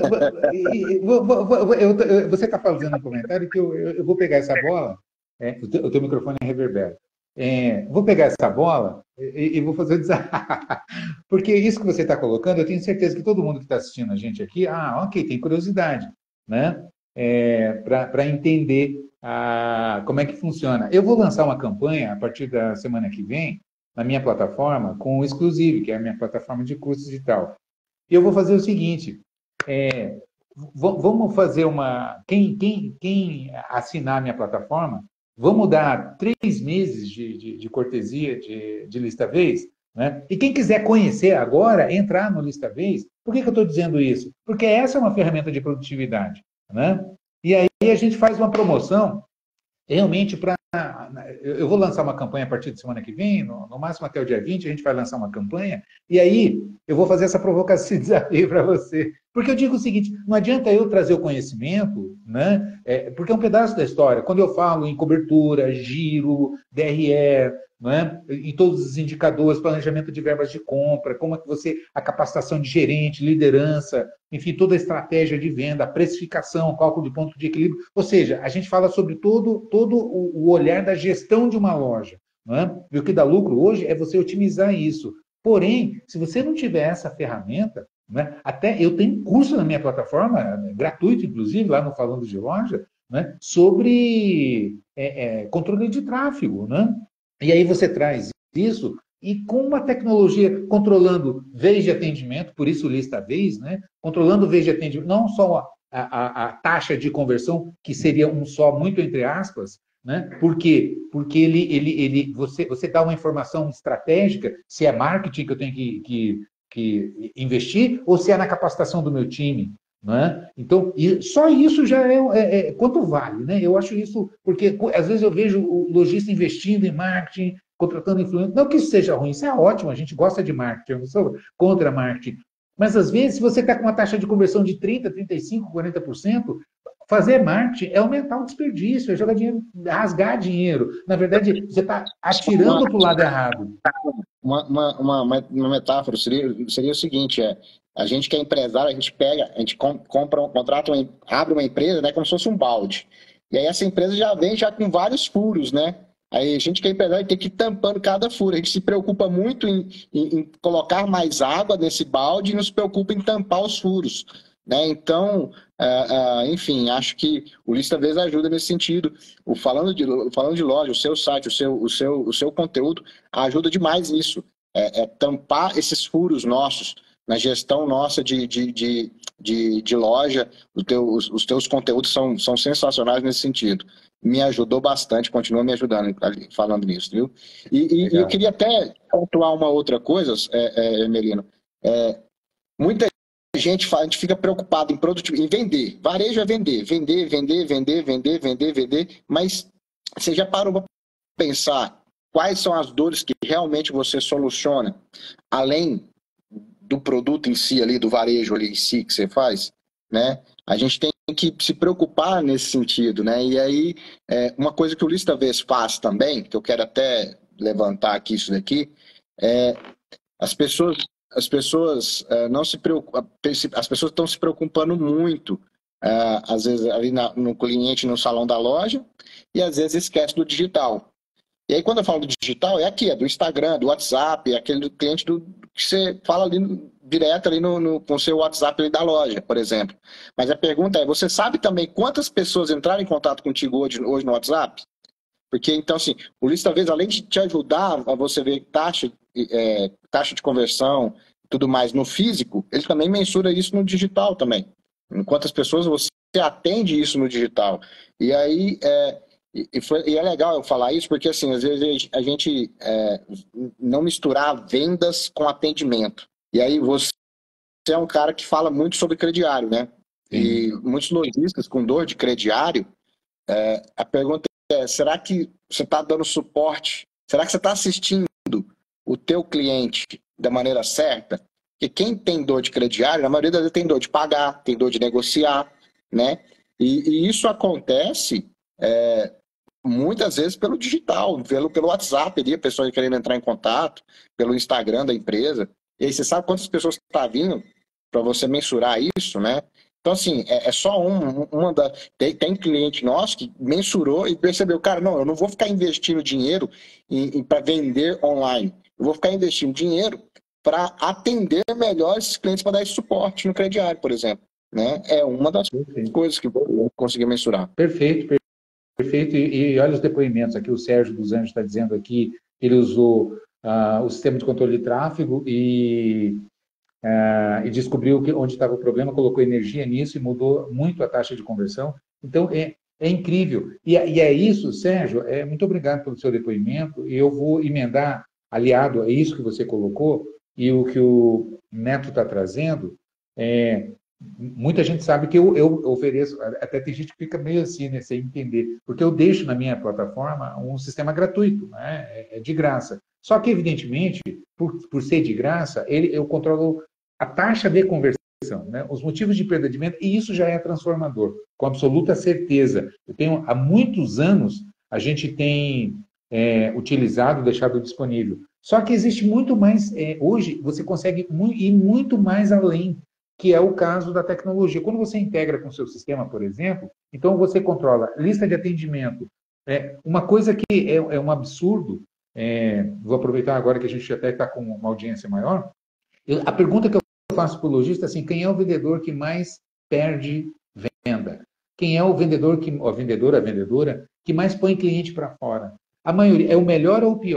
[SPEAKER 1] Você está fazendo um comentário que eu, eu vou pegar essa bola, é, o, teu, o teu microfone é reverbera. É, vou pegar essa bola e, e vou fazer o desafio. Porque isso que você está colocando, eu tenho certeza que todo mundo que está assistindo a gente aqui, ah, ok, tem curiosidade, né? É, para entender a, como é que funciona. Eu vou lançar uma campanha a partir da semana que vem, na minha plataforma, com o Exclusive, que é a minha plataforma de cursos e tal. E eu vou fazer o seguinte, é, vamos fazer uma... Quem, quem, quem assinar a minha plataforma, vamos dar três meses de, de, de cortesia de, de Lista Vez, né? E quem quiser conhecer agora, entrar no Lista Vez. Por que, que eu estou dizendo isso? Porque essa é uma ferramenta de produtividade, né? E aí a gente faz uma promoção realmente para... Eu vou lançar uma campanha a partir de semana que vem, no, no máximo até o dia vinte, a gente vai lançar uma campanha, e aí eu vou fazer essa provocação, esse desafio para você. Porque eu digo o seguinte, não adianta eu trazer o conhecimento, né? É, porque é um pedaço da história. Quando eu falo em cobertura, giro, D R E, né? Em todos os indicadores, planejamento de verbas de compra, como é que você, a capacitação de gerente, liderança, enfim, toda a estratégia de venda, a precificação, cálculo de ponto de equilíbrio, ou seja, a gente fala sobre todo, todo o olhar da gestão de uma loja, né? E o que dá lucro hoje é você otimizar isso. Porém, se você não tiver essa ferramenta, né? Até eu tenho curso na minha plataforma, gratuito inclusive, lá no Falando de Loja, né? Sobre é, é, controle de tráfego, né? E aí você traz isso E com uma tecnologia controlando vez de atendimento, por isso lista vez, né? Controlando vez de atendimento, não só a, a, a taxa de conversão, que seria um só muito entre aspas, né? Por quê? Porque ele, ele, ele, você, você dá uma informação estratégica, se é marketing que eu tenho que, que, que investir, ou se é na capacitação do meu time. Né? Então, só isso já é, é, é quanto vale, né? Eu acho isso, porque às vezes eu vejo o lojista investindo em marketing, contratando influência. Não que isso seja ruim, isso é ótimo, a gente gosta de marketing, eu não sou contra marketing. Mas às vezes, se você está com uma taxa de conversão de trinta por cento, trinta e cinco por cento, quarenta por cento, fazer marketing é aumentar o desperdício, é jogar dinheiro, rasgar dinheiro. Na verdade, você está atirando para o lado errado.
[SPEAKER 2] Uma, uma, uma, uma metáfora seria, seria o seguinte, é, a gente que é empresário, a gente pega, a gente compra, um, contrata, uma, abre uma empresa, né, como se fosse um balde. E aí essa empresa já vem já com vários furos, né? Aí a gente que é empresário tem que ir tampando cada furo. A gente se preocupa muito em, em, em colocar mais água nesse balde e não se preocupa em tampar os furos. Né? Então, uh, uh, enfim, acho que o Lista Vez ajuda nesse sentido. O, falando, de, falando de loja, o seu site, o seu, o seu, o seu conteúdo ajuda demais nisso. É, é tampar esses furos nossos, na gestão nossa de, de, de, de, de loja. O teu, os, os teus conteúdos são, são sensacionais nesse sentido. Me ajudou bastante, continua me ajudando falando nisso, viu? E, e eu queria até pontuar uma outra coisa, é, é, Melino. É, muita gente, a gente fica preocupado em produtividade, em vender. Varejo é vender, vender, vender, vender, vender, vender, vender. Mas você já parou para pensar quais são as dores que realmente você soluciona, além do produto em si, ali, do varejo ali em si que você faz, né? A gente tem que se preocupar nesse sentido, né? E aí, é, uma coisa que o Lista Vez faz também, que eu quero até levantar aqui isso daqui, é as pessoas, as pessoas é, não se preocupam, as pessoas estão se preocupando muito, é, às vezes ali na, no cliente no salão da loja, e às vezes esquece do digital. E aí, quando eu falo do digital, é aqui, é do Instagram, do WhatsApp, é aquele do cliente do, que você fala ali no, direto ali no, no, com o seu WhatsApp ali da loja, por exemplo. Mas a pergunta é, você sabe também quantas pessoas entraram em contato contigo hoje, hoje no WhatsApp? Porque, então, assim, o Lista Vez, além de te ajudar a você ver taxa, é, taxa de conversão e tudo mais no físico, ele também mensura isso no digital também. Em quantas pessoas você atende isso no digital. E aí... É, E, foi, e é legal eu falar isso, porque assim, às vezes a gente é, não misturar vendas com atendimento. E aí você é um cara que fala muito sobre crediário, né? Sim. E muitos lojistas com dor de crediário, é, a pergunta é, será que você está dando suporte? Será que você está assistindo o teu cliente da maneira certa? Porque quem tem dor de crediário, na maioria das vezes tem dor de pagar, tem dor de negociar, né? E, e isso acontece... É, muitas vezes pelo digital, pelo, pelo WhatsApp ali, a pessoa querendo entrar em contato, pelo Instagram da empresa. E aí você sabe quantas pessoas estão vindo para você mensurar isso, né? Então, assim, é, é só um, uma da... Tem, tem cliente nosso que mensurou e percebeu, cara, não, eu não vou ficar investindo dinheiro para vender online. Eu vou ficar investindo dinheiro para atender melhor esses clientes, para dar esse suporte no crediário, por exemplo. Né? É uma das Perfeito. coisas que eu vou conseguir mensurar.
[SPEAKER 1] Perfeito, perfeito. Perfeito, e, e olha os depoimentos aqui, o Sérgio dos Anjos está dizendo aqui que ele usou uh, o sistema de controle de tráfego e, uh, e descobriu que, onde estava o problema, colocou energia nisso e mudou muito a taxa de conversão. Então, é, é incrível. E, e é isso, Sérgio, é, muito obrigado pelo seu depoimento, e eu vou emendar, aliado a isso que você colocou, e o que o Neto está trazendo, é, muita gente sabe que eu, eu ofereço, até tem gente que fica meio assim, né, sem entender, porque eu deixo na minha plataforma um sistema gratuito, né, é de graça. Só que, evidentemente, por, por ser de graça, ele, eu controlo a taxa de conversão, né, os motivos de perda de venda, e isso já é transformador, com absoluta certeza. Eu tenho, há muitos anos, a gente tem é, utilizado, deixado disponível. Só que existe muito mais, é, hoje você consegue ir muito mais além, que é o caso da tecnologia. Quando você integra com o seu sistema, por exemplo, então você controla lista de atendimento. É, uma coisa que é, é um absurdo, é, vou aproveitar agora que a gente até está com uma audiência maior, eu, a pergunta que eu faço para o lojista é assim, quem é o vendedor que mais perde venda? Quem é o vendedor, que, a vendedora, a vendedora, que mais põe cliente para fora? A maioria, é o melhor ou o pior?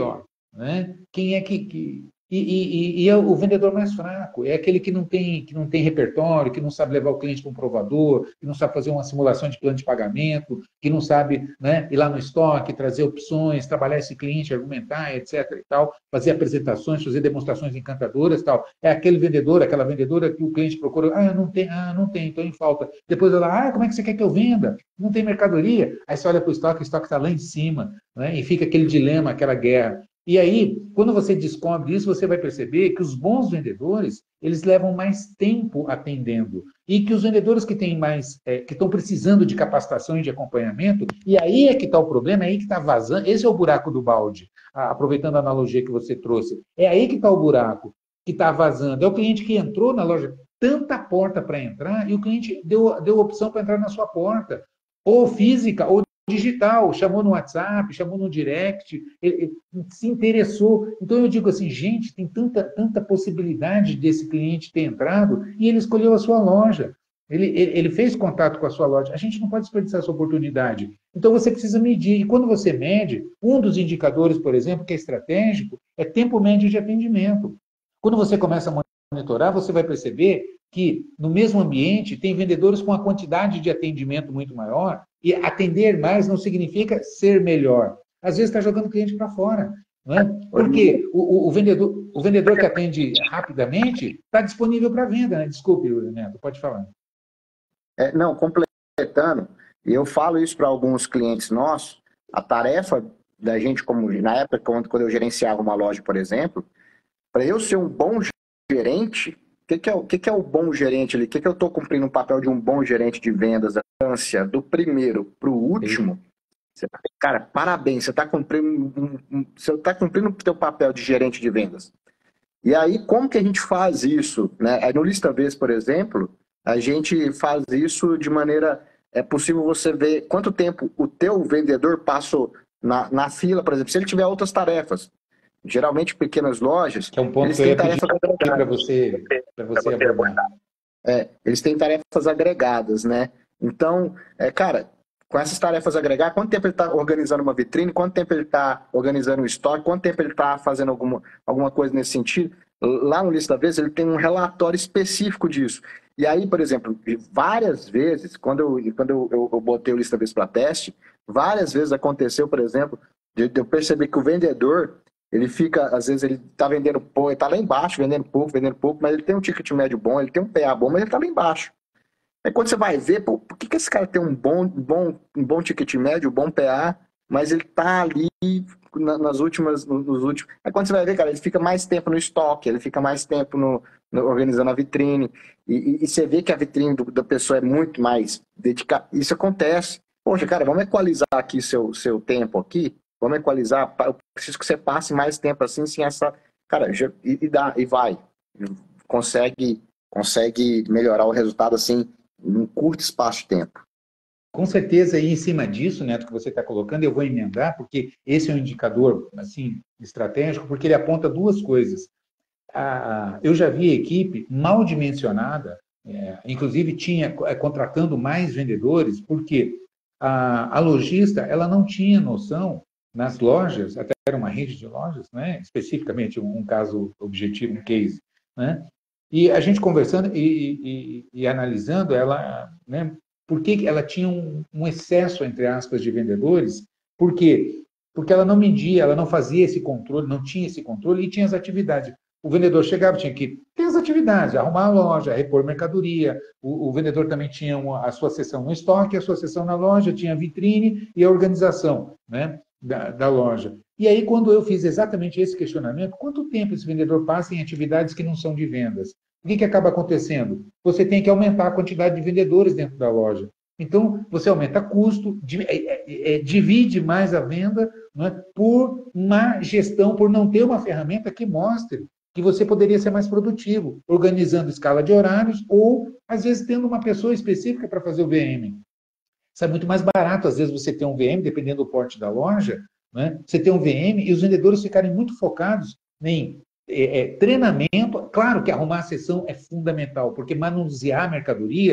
[SPEAKER 1] né? Quem é que... que... E, e, e é o vendedor mais fraco, é aquele que não tem, que não tem repertório, que não sabe levar o cliente para um provador, que não sabe fazer uma simulação de plano de pagamento, que não sabe, né, ir lá no estoque, trazer opções, trabalhar esse cliente, argumentar, etc. e tal, fazer apresentações, fazer demonstrações encantadoras e tal. É aquele vendedor, aquela vendedora que o cliente procura, ah, não tem, ah, não tem, então em falta. Depois ela, ah, como é que você quer que eu venda? Não tem mercadoria. Aí você olha para o estoque, o estoque está lá em cima, né, e fica aquele dilema, aquela guerra. E aí, quando você descobre isso, você vai perceber que os bons vendedores, eles levam mais tempo atendendo. E que os vendedores que têm mais, é, que estão precisando de capacitação e de acompanhamento, e aí é que está o problema, é aí que está vazando, esse é o buraco do balde, aproveitando a analogia que você trouxe. É aí que está o buraco, que está vazando. É o cliente que entrou na loja, tanta porta para entrar, e o cliente deu, deu opção para entrar na sua porta, ou física, ou digital, chamou no WhatsApp, chamou no direct, ele, ele se interessou. Então eu digo assim, gente, tem tanta, tanta possibilidade desse cliente ter entrado e ele escolheu a sua loja. Ele, ele, ele fez contato com a sua loja. A gente não pode desperdiçar essa oportunidade. Então você precisa medir. E quando você mede, um dos indicadores, por exemplo, que é estratégico, é tempo médio de atendimento. Quando você começa a monitorar, você vai perceber que no mesmo ambiente tem vendedores com a quantidade de atendimento muito maior, e atender mais não significa ser melhor. Às vezes está jogando o cliente para fora. Não é? Porque o, o, vendedor, o vendedor que atende rapidamente está disponível para venda. Né? Desculpe, Neto, pode falar.
[SPEAKER 2] É, não, completando, eu falo isso para alguns clientes nossos, a tarefa da gente, como na época quando, quando eu gerenciava uma loja, por exemplo, para eu ser um bom gerente, o que, que, é, que, que é o bom gerente ali? O que, que eu estou cumprindo o papel de um bom gerente de vendas? A distância do primeiro para o último, você, cara, parabéns, você está cumprindo, um, um, você tá cumprindo o teu papel de gerente de vendas. E aí, como que a gente faz isso? Né? Aí no ListaVez, por exemplo, a gente faz isso de maneira... É possível você ver quanto tempo o teu vendedor passou na, na fila, por exemplo, se ele tiver outras tarefas. Geralmente, pequenas lojas,
[SPEAKER 1] que é um ponto
[SPEAKER 2] eles
[SPEAKER 1] que eu
[SPEAKER 2] têm
[SPEAKER 1] ia
[SPEAKER 2] tarefas agregadas.
[SPEAKER 1] para você, para você abordar.
[SPEAKER 2] É, eles têm tarefas agregadas, né? Então, é, cara, com essas tarefas agregadas, quanto tempo ele está organizando uma vitrine, quanto tempo ele está organizando um estoque, quanto tempo ele está fazendo alguma, alguma coisa nesse sentido. Lá no ListaVez, ele tem um relatório específico disso. E aí, por exemplo, várias vezes, quando eu, quando eu, eu, eu botei o ListaVez para teste, várias vezes aconteceu, por exemplo, de, de eu perceber que o vendedor, ele fica, às vezes ele está vendendo pouco, ele está lá embaixo, vendendo pouco, vendendo pouco, mas ele tem um ticket médio bom, ele tem um P A bom, mas ele está lá embaixo. Aí quando você vai ver, pô, por que, que esse cara tem um bom, bom, um bom ticket médio, um bom P A, mas ele está ali nas últimas, nos últimos... Aí quando você vai ver, cara, ele fica mais tempo no estoque, ele fica mais tempo no, no, organizando a vitrine, e, e, e você vê que a vitrine do, da pessoa é muito mais dedicada. Isso acontece. Poxa, cara, vamos equalizar aqui seu, seu tempo aqui, vamos equalizar, eu preciso que você passe mais tempo assim, sem essa... Cara, já, e, e dá, e vai. Consegue, consegue melhorar o resultado assim, num curto espaço de tempo.
[SPEAKER 1] Com certeza, e em cima disso, Neto, que você está colocando, eu vou emendar, porque esse é um indicador assim, estratégico, porque ele aponta duas coisas. Ah, eu já vi equipe mal dimensionada, é, inclusive tinha contratando mais vendedores, porque a, a lojista ela não tinha noção nas lojas, até era uma rede de lojas, né, especificamente um, um caso objetivo, um case, né, e a gente conversando e, e, e analisando, ela, né, por que ela tinha um, um excesso, entre aspas, de vendedores? Por quê? Porque ela não media, ela não fazia esse controle, não tinha esse controle e tinha as atividades. O vendedor chegava, tinha que ter as atividades, arrumar a loja, repor mercadoria. O, o vendedor também tinha uma, a sua seção no estoque, a sua seção na loja, tinha a vitrine e a organização, né, da, da loja. E aí, quando eu fiz exatamente esse questionamento, quanto tempo esse vendedor passa em atividades que não são de vendas? O que, que acaba acontecendo? Você tem que aumentar a quantidade de vendedores dentro da loja. Então, você aumenta custo, divide mais a venda, não é, por má gestão, por não ter uma ferramenta que mostre que você poderia ser mais produtivo, organizando escala de horários ou, às vezes, tendo uma pessoa específica para fazer o V M. Isso é muito mais barato, às vezes, você ter um V M, dependendo do porte da loja, né? Você ter um V M e os vendedores ficarem muito focados em é, é, treinamento. Claro que arrumar a sessão é fundamental, porque manusear a mercadoria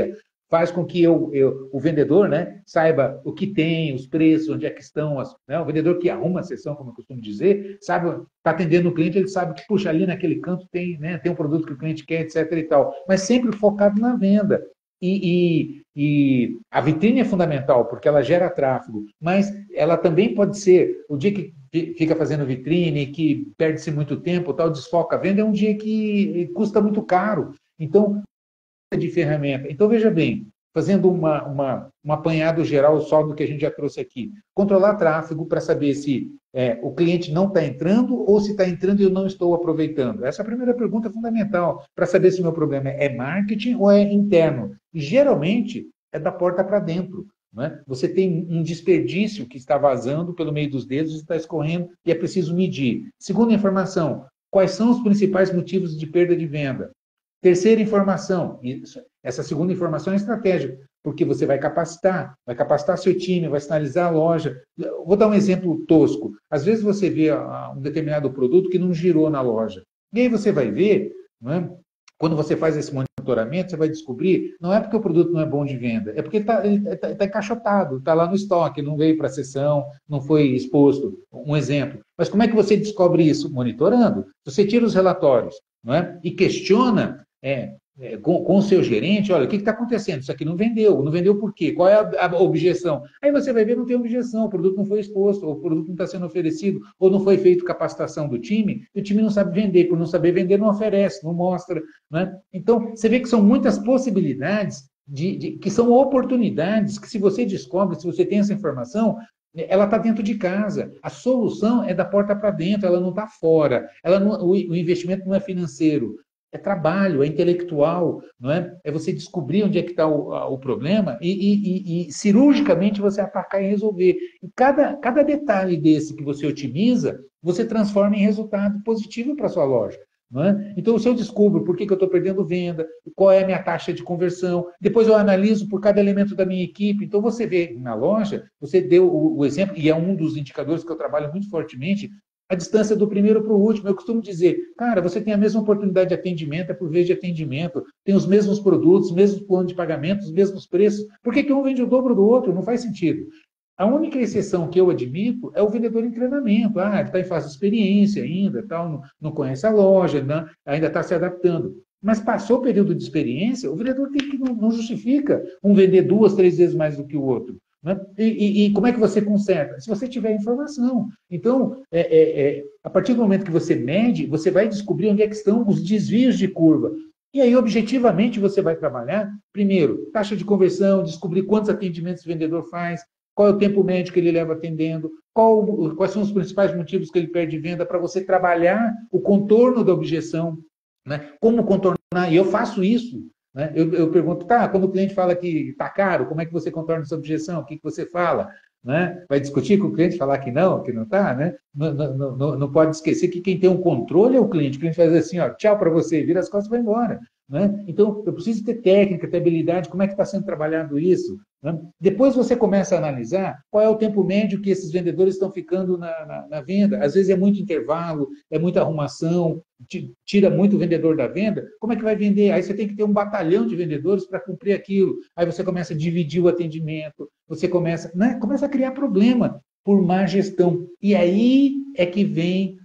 [SPEAKER 1] faz com que eu, eu, o vendedor, né, saiba o que tem, os preços, onde é que estão. As, né, o vendedor que arruma a sessão, como eu costumo dizer, sabe, está atendendo o cliente, ele sabe que, puxa, ali naquele canto tem, né, tem um produto que o cliente quer, etc e tal. Mas sempre focado na venda. E, e, e a vitrine é fundamental, porque ela gera tráfego, mas ela também pode ser, o dia que fica fazendo vitrine, que perde-se muito tempo, tal, desfoca a venda, é um dia que custa muito caro. Então, de ferramenta. Então, veja bem, fazendo uma, uma, um apanhado geral só do que a gente já trouxe aqui. Controlar tráfego para saber se é, o cliente não está entrando ou se está entrando e eu não estou aproveitando. Essa é a primeira pergunta fundamental, para saber se o meu problema é marketing ou é interno. E, geralmente, é da porta para dentro. Né? Você tem um desperdício que está vazando pelo meio dos dedos, está escorrendo e é preciso medir. Segunda informação, quais são os principais motivos de perda de venda? Terceira informação, isso, essa segunda informação é estratégica, porque você vai capacitar, vai capacitar seu time, vai sinalizar a loja. Vou dar um exemplo tosco. Às vezes você vê um determinado produto que não girou na loja. E aí você vai ver, não é? Quando você faz esse monitoramento, você vai descobrir, não é porque o produto não é bom de venda, é porque está tá, tá encaixotado, está lá no estoque, não veio para a sessão, não foi exposto. Um exemplo. Mas como é que você descobre isso? Monitorando. Você tira os relatórios, não é? E questiona É, é, com, com o seu gerente, olha, o que está acontecendo? Isso aqui não vendeu. Não vendeu por quê? Qual é a, a objeção? Aí você vai ver, não tem objeção, o produto não foi exposto, ou o produto não está sendo oferecido, ou não foi feito capacitação do time, e o time não sabe vender. Por não saber vender, não oferece, não mostra. Né? Então, você vê que são muitas possibilidades, de, de, que são oportunidades, que se você descobre, se você tem essa informação, ela está dentro de casa. A solução é da porta para dentro, ela não está fora. Ela não, o, o investimento não é financeiro. É trabalho, é intelectual, não é? É você descobrir onde é que está o, o problema e, e, e, e cirurgicamente você atacar e resolver. E cada, cada detalhe desse que você otimiza, você transforma em resultado positivo para a sua loja. Não é? Então, se eu descubro por que, que eu estou perdendo venda, qual é a minha taxa de conversão, depois eu analiso por cada elemento da minha equipe. Então, você vê na loja, você deu o, o exemplo, e é um dos indicadores que eu trabalho muito fortemente, a distância do primeiro para o último. Eu costumo dizer, cara, você tem a mesma oportunidade de atendimento, é por vez de atendimento, tem os mesmos produtos, os mesmos planos de pagamento, os mesmos preços. Por que, que um vende o dobro do outro? Não faz sentido. A única exceção que eu admito é o vendedor em treinamento. Ah, ele está em fase de experiência ainda, tal, não, não conhece a loja, não, ainda está se adaptando. Mas passou o período de experiência, o vendedor tem que não, não justifica um vender duas, três vezes mais do que o outro. Né? E, e, e como é que você conserta? Se você tiver informação. Então, é, é, é, a partir do momento que você mede, você vai descobrir onde é que estão os desvios de curva. E aí, objetivamente, você vai trabalhar, primeiro, taxa de conversão, descobrir quantos atendimentos o vendedor faz, qual é o tempo médio que ele leva atendendo, qual, quais são os principais motivos que ele perde venda, para você trabalhar o contorno da objeção, né? Como contornar. E eu faço isso. Né? Eu, eu pergunto, tá, quando o cliente fala que está caro, como é que você contorna essa objeção? O que, que você fala? Né? Vai discutir com o cliente, falar que não, que não está? Né? Não, não, não, não pode esquecer que quem tem um controle é o cliente. O cliente faz assim, ó, tchau para você, vira as costas e vai embora. Né? Então, eu preciso ter técnica, ter habilidade, como é que está sendo trabalhado isso? Né? Depois você começa a analisar qual é o tempo médio que esses vendedores estão ficando na, na, na venda. Às vezes é muito intervalo, é muita arrumação, tira muito o vendedor da venda. Como é que vai vender? Aí você tem que ter um batalhão de vendedores para cumprir aquilo. Aí você começa a dividir o atendimento, você começa, né? começa a criar problema por má gestão. E aí é que vem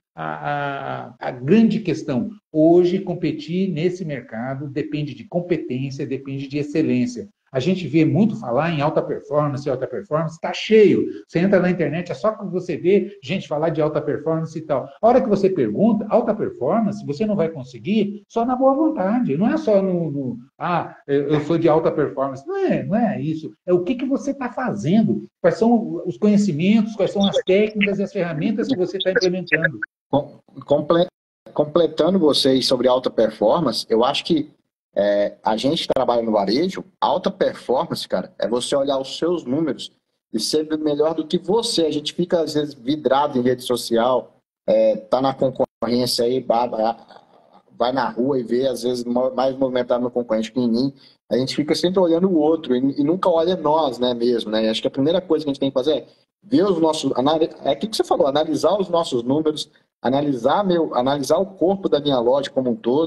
[SPEAKER 1] A, a, a grande questão. Hoje, competir nesse mercado depende de competência, depende de excelência. A gente vê muito falar em alta performance, alta performance, está cheio. Você entra na internet, é só que você vê gente falar de alta performance e tal. A hora que você pergunta, alta performance, você não vai conseguir só na boa vontade. Não é só no, no ah, eu sou de alta performance. Não é, não é isso. É o que, que você está fazendo. Quais são os conhecimentos, quais são as técnicas e as ferramentas que você está implementando.
[SPEAKER 2] Comple completando vocês sobre alta performance, eu acho que é, a gente trabalha no varejo, alta performance, cara, é você olhar os seus números e ser melhor do que você. A gente fica, às vezes, vidrado em rede social, é, tá na concorrência aí, baba, vai na rua e vê, às vezes, mais movimentado no concorrente que em mim. A gente fica sempre olhando o outro e, e nunca olha nós, né, mesmo, né? Acho que a primeira coisa que a gente tem que fazer é ver os nossos... É aquilo que você falou, analisar os nossos números, analisar, meu, analisar o corpo da minha loja como um todo,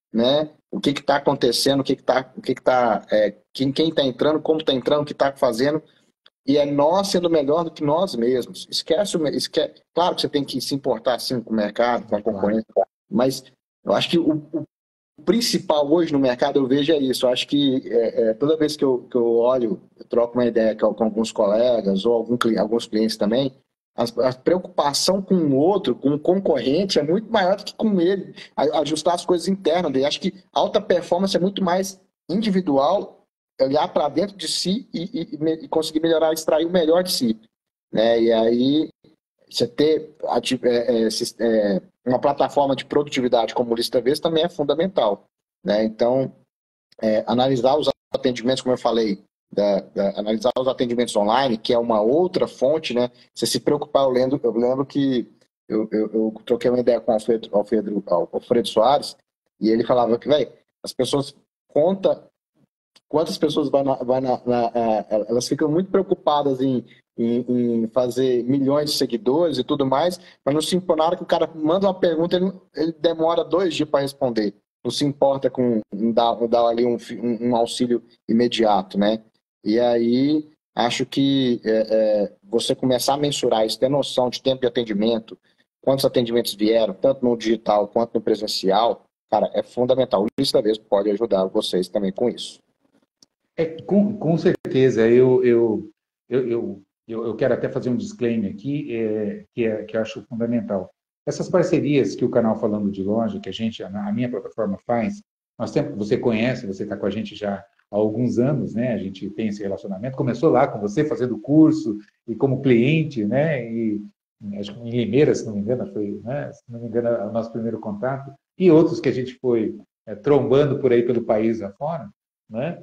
[SPEAKER 2] né? O que está acontecendo, o que está, o que que tá, é, quem está entrando, como está entrando, o que está fazendo, e é nós sendo melhor do que nós mesmos. Esquece, o- esquece, claro que você tem que se importar sim com o mercado, com a
[SPEAKER 1] Claro.
[SPEAKER 2] concorrência, mas eu acho que o, o principal hoje no mercado eu vejo é isso. Eu acho que é, é, toda vez que eu, que eu olho, eu troco uma ideia com, com alguns colegas ou algum, cli- alguns clientes também, as- a, preocupação com o outro, com o concorrente, é muito maior do que com ele. A- ajustar as coisas internas dele. Acho que alta performance é muito mais individual, olhar para dentro de si e, e- e me- e conseguir melhorar, extrair o melhor de si. Né? E aí você ter ati- é, é, sis- é, uma plataforma de produtividade como o Lista Vez também é fundamental. Né? Então, é, analisar os atendimentos, como eu falei, da, da- analisar os atendimentos online, que é uma outra fonte, né? Você se preocupar, eu lembro, eu lembro que eu, eu, eu troquei uma ideia com o Alfredo, Alfredo, Alfredo Soares, e ele falava que, velho, as pessoas conta quantas pessoas vai na, vai na, na, é, elas ficam muito preocupadas em, em, em fazer milhões de seguidores e tudo mais, mas não se importa, na hora que o cara manda uma pergunta, ele, ele demora dois dias para responder. Não se importa com dar, dar ali um, um, um auxílio imediato, né? E aí, acho que é, é, você começar a mensurar isso, ter noção de tempo de atendimento, quantos atendimentos vieram, tanto no digital quanto no presencial, cara, é fundamental. O Lista Vez pode ajudar vocês também com isso.
[SPEAKER 1] É, com, com certeza, eu, eu, eu, eu, eu eu quero até fazer um disclaimer aqui, é, que, é, que eu acho fundamental. Essas parcerias que o canal Falando de Loja, que a gente, a minha plataforma faz, nós temos, você conhece, você está com a gente já há alguns anos, né? A gente tem esse relacionamento. Começou lá com você fazendo curso e como cliente, né? E acho que em Limeira, se não me engano, foi, né? Se não me engano, é o nosso primeiro contato, e outros que a gente foi é, trombando por aí pelo país afora, né?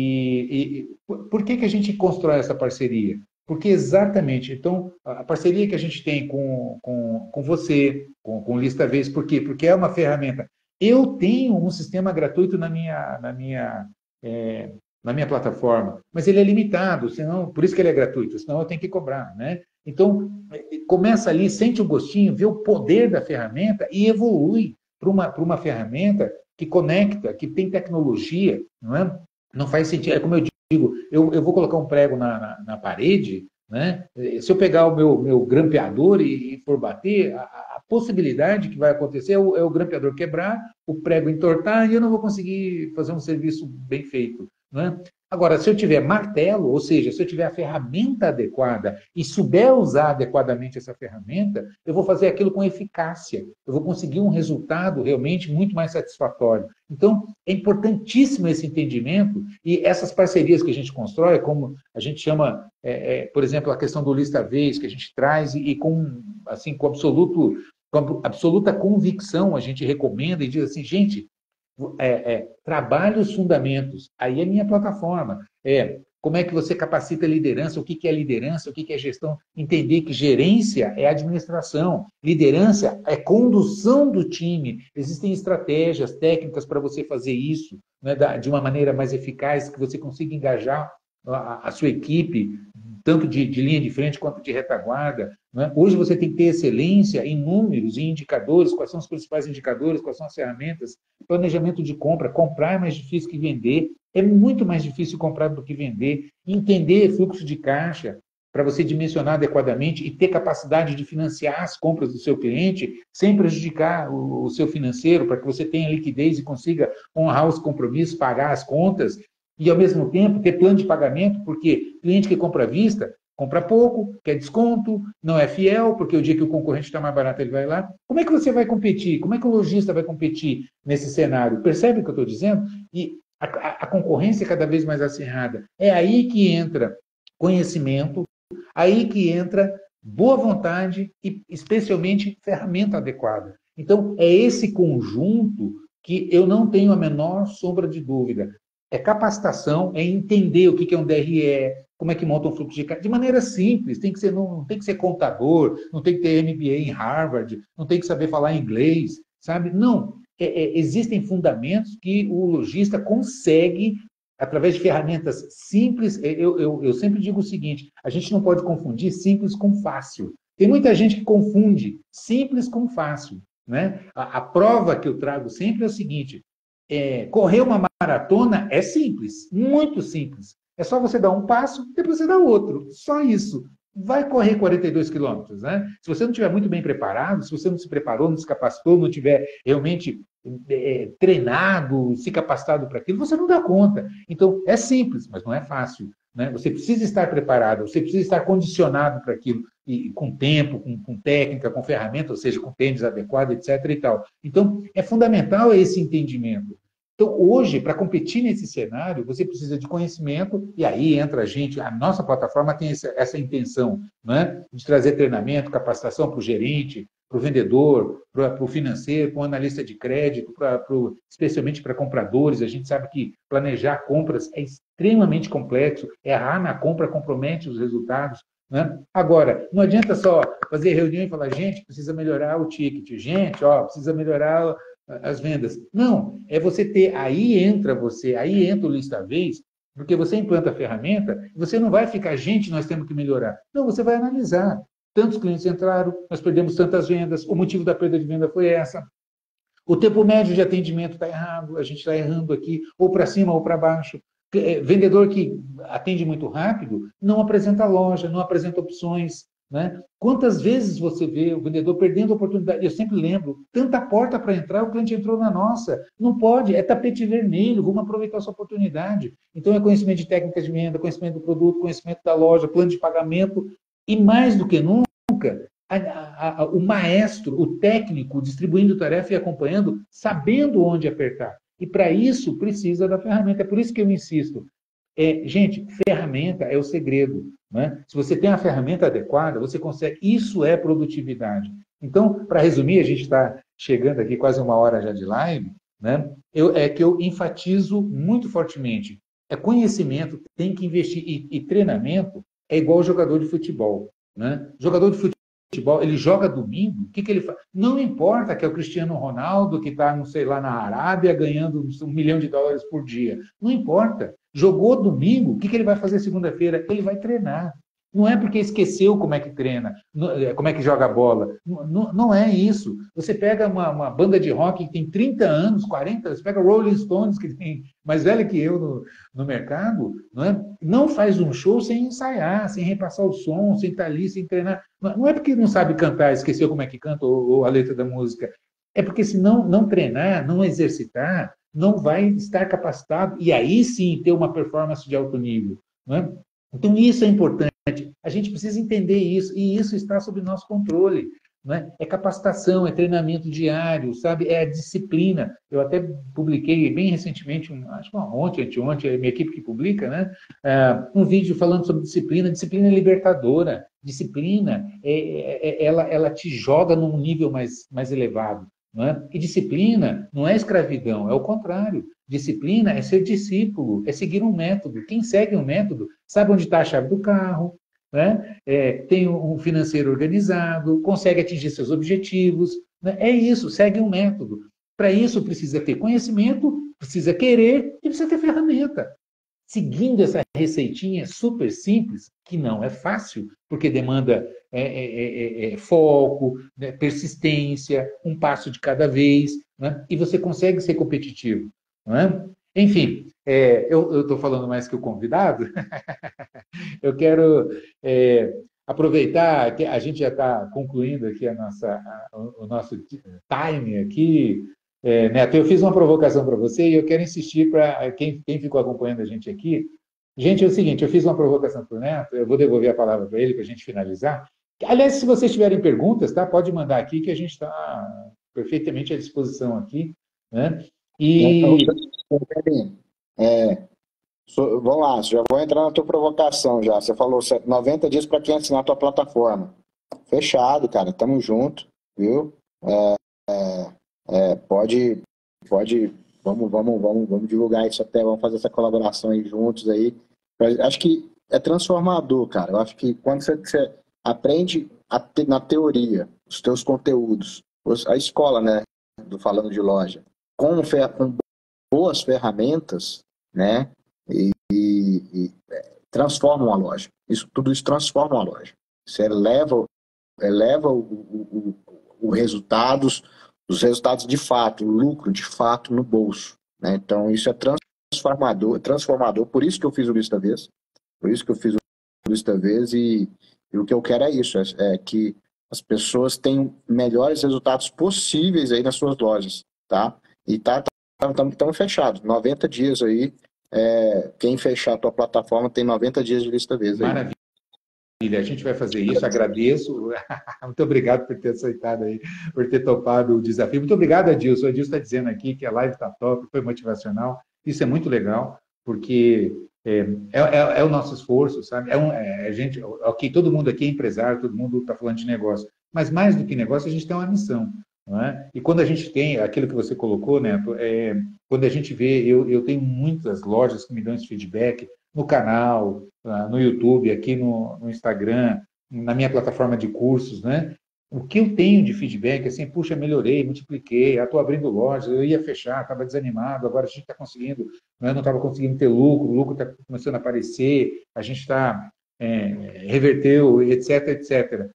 [SPEAKER 1] E, e por que, que a gente constrói essa parceria? Porque exatamente, então, a parceria que a gente tem com, com, com você, com, com Lista Vez, por quê? Porque é uma ferramenta. Eu tenho um sistema gratuito na minha, na minha, é, na minha plataforma, mas ele é limitado, senão, por isso que ele é gratuito, senão eu tenho que cobrar, né? Então, começa ali, sente o gostinho, vê o poder da ferramenta e evolui para uma, para uma ferramenta que conecta, que tem tecnologia, não é? Não faz sentido. É como eu digo, eu, eu vou colocar um prego na, na, na parede, né? Se eu pegar o meu, meu grampeador e, e for bater, a, a, possibilidade que vai acontecer é o, é o grampeador quebrar, o prego entortar e eu não vou conseguir fazer um serviço bem feito. Né? Agora, se eu tiver martelo, ou seja, se eu tiver a ferramenta adequada e souber usar adequadamente essa ferramenta, eu vou fazer aquilo com eficácia. Eu vou conseguir um resultado realmente muito mais satisfatório. Então, é importantíssimo esse entendimento e essas parcerias que a gente constrói, como a gente chama, é, é, por exemplo, a questão do Lista Vez, que a gente traz e, e com, assim, com, absoluto, com absoluta convicção a gente recomenda e diz assim, gente, é, é, trabalhe os fundamentos. Aí é minha plataforma. É como é que você capacita a liderança, o que é liderança, o que é gestão, entender que gerência é administração, liderança é condução do time. Existem estratégias, técnicas para você fazer isso, né, de uma maneira mais eficaz, que você consiga engajar a, a sua equipe, tanto de, de linha de frente quanto de retaguarda. Né? Hoje você tem que ter excelência em números, em indicadores, quais são os principais indicadores, quais são as ferramentas, planejamento de compra. Comprar é mais difícil que vender, é muito mais difícil comprar do que vender. Entender fluxo de caixa para você dimensionar adequadamente e ter capacidade de financiar as compras do seu cliente sem prejudicar o, o seu financeiro, para que você tenha liquidez e consiga honrar os compromissos, pagar as contas e, ao mesmo tempo, ter plano de pagamento, porque cliente que compra à vista compra pouco, quer desconto, não é fiel, porque o dia que o concorrente está mais barato ele vai lá. Como é que você vai competir? Como é que o lojista vai competir nesse cenário? Percebe o que eu estou dizendo? E a, a, a concorrência é cada vez mais acirrada. É aí que entra conhecimento, aí que entra boa vontade e, especialmente, ferramenta adequada. Então, é esse conjunto que eu não tenho a menor sombra de dúvida. É capacitação, é entender o que é um D R E, como é que monta um fluxo de caixa, de maneira simples, tem que ser, não, não tem que ser contador, não tem que ter M B A em Harvard, não tem que saber falar inglês, sabe? Não, é, é, existem fundamentos que o lojista consegue, através de ferramentas simples. Eu, eu, eu sempre digo o seguinte, a gente não pode confundir simples com fácil. Tem muita gente que confunde simples com fácil. Né? A, a prova que eu trago sempre é o seguinte, é, correr uma maratona é simples, muito simples. É só você dar um passo, depois você dá outro. Só isso. Vai correr quarenta e dois quilômetros, né? Se você não estiver muito bem preparado, se você não se preparou, não se capacitou, não tiver realmente é, treinado, se capacitado para aquilo, você não dá conta. Então, é simples, mas não é fácil, né? Você precisa estar preparado, você precisa estar condicionado para aquilo, e, com tempo, com, com técnica, com ferramenta, ou seja, com tênis adequado, etc e tal. Então, é fundamental esse entendimento. Então, hoje, para competir nesse cenário, você precisa de conhecimento, e aí entra a gente, a nossa plataforma tem essa, essa intenção, né, de trazer treinamento, capacitação para o gerente, para o vendedor, para o financeiro, para o analista de crédito, para, para, especialmente para compradores. A gente sabe que planejar compras é extremamente complexo, errar na compra compromete os resultados. Né? Agora, não adianta só fazer reunião e falar, gente, precisa melhorar o ticket, gente, ó, precisa melhorar as vendas. Não, é você ter, aí entra você, aí entra o lista vez, porque você implanta a ferramenta, você não vai ficar, gente, nós temos que melhorar. Não, você vai analisar. Tantos clientes entraram, nós perdemos tantas vendas, o motivo da perda de venda foi essa. O tempo médio de atendimento está errado, a gente está errando aqui, ou para cima ou para baixo. Vendedor que atende muito rápido não apresenta loja, não apresenta opções. Né? Quantas vezes você vê o vendedor perdendo a oportunidade? Eu sempre lembro, tanta porta para entrar, o cliente entrou na nossa. Não pode, é tapete vermelho, vamos aproveitar essa oportunidade. Então, é conhecimento de técnicas de venda, conhecimento do produto, conhecimento da loja, plano de pagamento, e mais do que nunca, a, a, a, o maestro, o técnico, distribuindo tarefa e acompanhando, sabendo onde apertar. E para isso, precisa da ferramenta. É por isso que eu insisto. É, gente, ferramenta é o segredo. Né? Se você tem a ferramenta adequada, você consegue. Isso é produtividade. Então, para resumir, a gente está chegando aqui quase uma hora já de live, né? Eu, é que eu enfatizo muito fortemente. É conhecimento, tem que investir. E, e treinamento é igual jogador de futebol. Né? Jogador de futebol, ele joga domingo, o que, que ele faz? Não importa que é o Cristiano Ronaldo, que está, não sei lá, na Arábia, ganhando um milhão de dólares por dia. Não importa. Jogou domingo, o que, que ele vai fazer segunda-feira? Ele vai treinar. Não é porque esqueceu como é que treina, como é que joga bola. Não, não é isso. Você pega uma, uma banda de rock que tem trinta anos, quarenta, você pega Rolling Stones, que tem mais velho que eu no, no mercado, não, é? Não faz um show sem ensaiar, sem repassar o som, sem estar ali, sem treinar. Não é porque não sabe cantar, esqueceu como é que canta ou, ou a letra da música. É porque se não, não treinar, não exercitar, não vai estar capacitado e aí sim ter uma performance de alto nível. Não é? Então, isso é importante. A gente precisa entender isso, e isso está sob nosso controle. Não é? É capacitação, é treinamento diário, sabe? É a disciplina. Eu até publiquei bem recentemente, um, acho que ontem, anteontem, é a minha equipe que publica, né? Uh, um vídeo falando sobre disciplina. Disciplina é libertadora. Disciplina, é, é, é, ela, ela te joga num nível mais, mais elevado. Não é? E disciplina não é escravidão, é o contrário. Disciplina é ser discípulo, é seguir um método. Quem segue um método sabe onde está a chave do carro, né? É, tem um financeiro organizado, consegue atingir seus objetivos. Né? É isso, segue um método. Para isso precisa ter conhecimento, precisa querer e precisa ter ferramenta. Seguindo essa receitinha super simples, que não é fácil, porque demanda é, é, é, é, foco, né, persistência, um passo de cada vez, né, e você consegue ser competitivo. Não é? Enfim, é, eu estou falando mais que o convidado, eu quero é, aproveitar que a gente já está concluindo aqui a nossa, a, o nosso time aqui. É, Neto, eu fiz uma provocação para você e eu quero insistir para quem, quem ficou acompanhando a gente aqui. Gente, é o seguinte, eu fiz uma provocação para o Neto, eu vou devolver a palavra para ele para a gente finalizar. Aliás, se vocês tiverem perguntas, tá, pode mandar aqui que a gente está perfeitamente à disposição aqui. Né? E...
[SPEAKER 2] É, so, vamos lá, já vou entrar na tua provocação já. Você falou noventa dias para quem assinar a tua plataforma. Fechado, cara, tamo junto, viu? É, é, é, pode, pode, vamos, vamos, vamos, vamos divulgar isso até, vamos fazer essa colaboração aí juntos aí. Acho que é transformador, cara. Eu acho que quando você, você aprende a te, na teoria os teus conteúdos, a escola, né, do Falando de Loja, com, com boas ferramentas, né, e, e, e transformam a loja. Isso, tudo isso transforma a loja. Você eleva, eleva o, o, o, o resultados, os resultados de fato, o lucro de fato no bolso, né? Então, isso é transformador, transformador, por isso que eu fiz o Lista Vez, por isso que eu fiz o Lista Vez, e, e o que eu quero é isso, é, é que as pessoas tenham melhores resultados possíveis aí nas suas lojas, tá? E tá, estamos tá, fechados, noventa dias aí, é, quem fechar a tua plataforma tem noventa dias de Lista Vez aí.
[SPEAKER 1] Maravilha. A gente vai fazer isso, agradeço. Muito obrigado por ter aceitado aí, por ter topado o desafio. Muito obrigado, Adilson. O Adilson está dizendo aqui que a live está top, foi motivacional. Isso é muito legal, porque é, é, é o nosso esforço, sabe? É, um, é a gente, ok, todo mundo aqui é empresário, todo mundo está falando de negócio, mas mais do que negócio, a gente tem uma missão. Não é? E quando a gente tem aquilo que você colocou, Neto, é, quando a gente vê, eu, eu tenho muitas lojas que me dão esse feedback, no canal, no YouTube, aqui no, no Instagram, na minha plataforma de cursos, né? O que eu tenho de feedback, assim, puxa, melhorei, multipliquei, estou abrindo lojas, eu ia fechar, estava desanimado, agora a gente está conseguindo, né? Não estava conseguindo ter lucro, o lucro está começando a aparecer, a gente está, é, reverteu, etc, etcétera.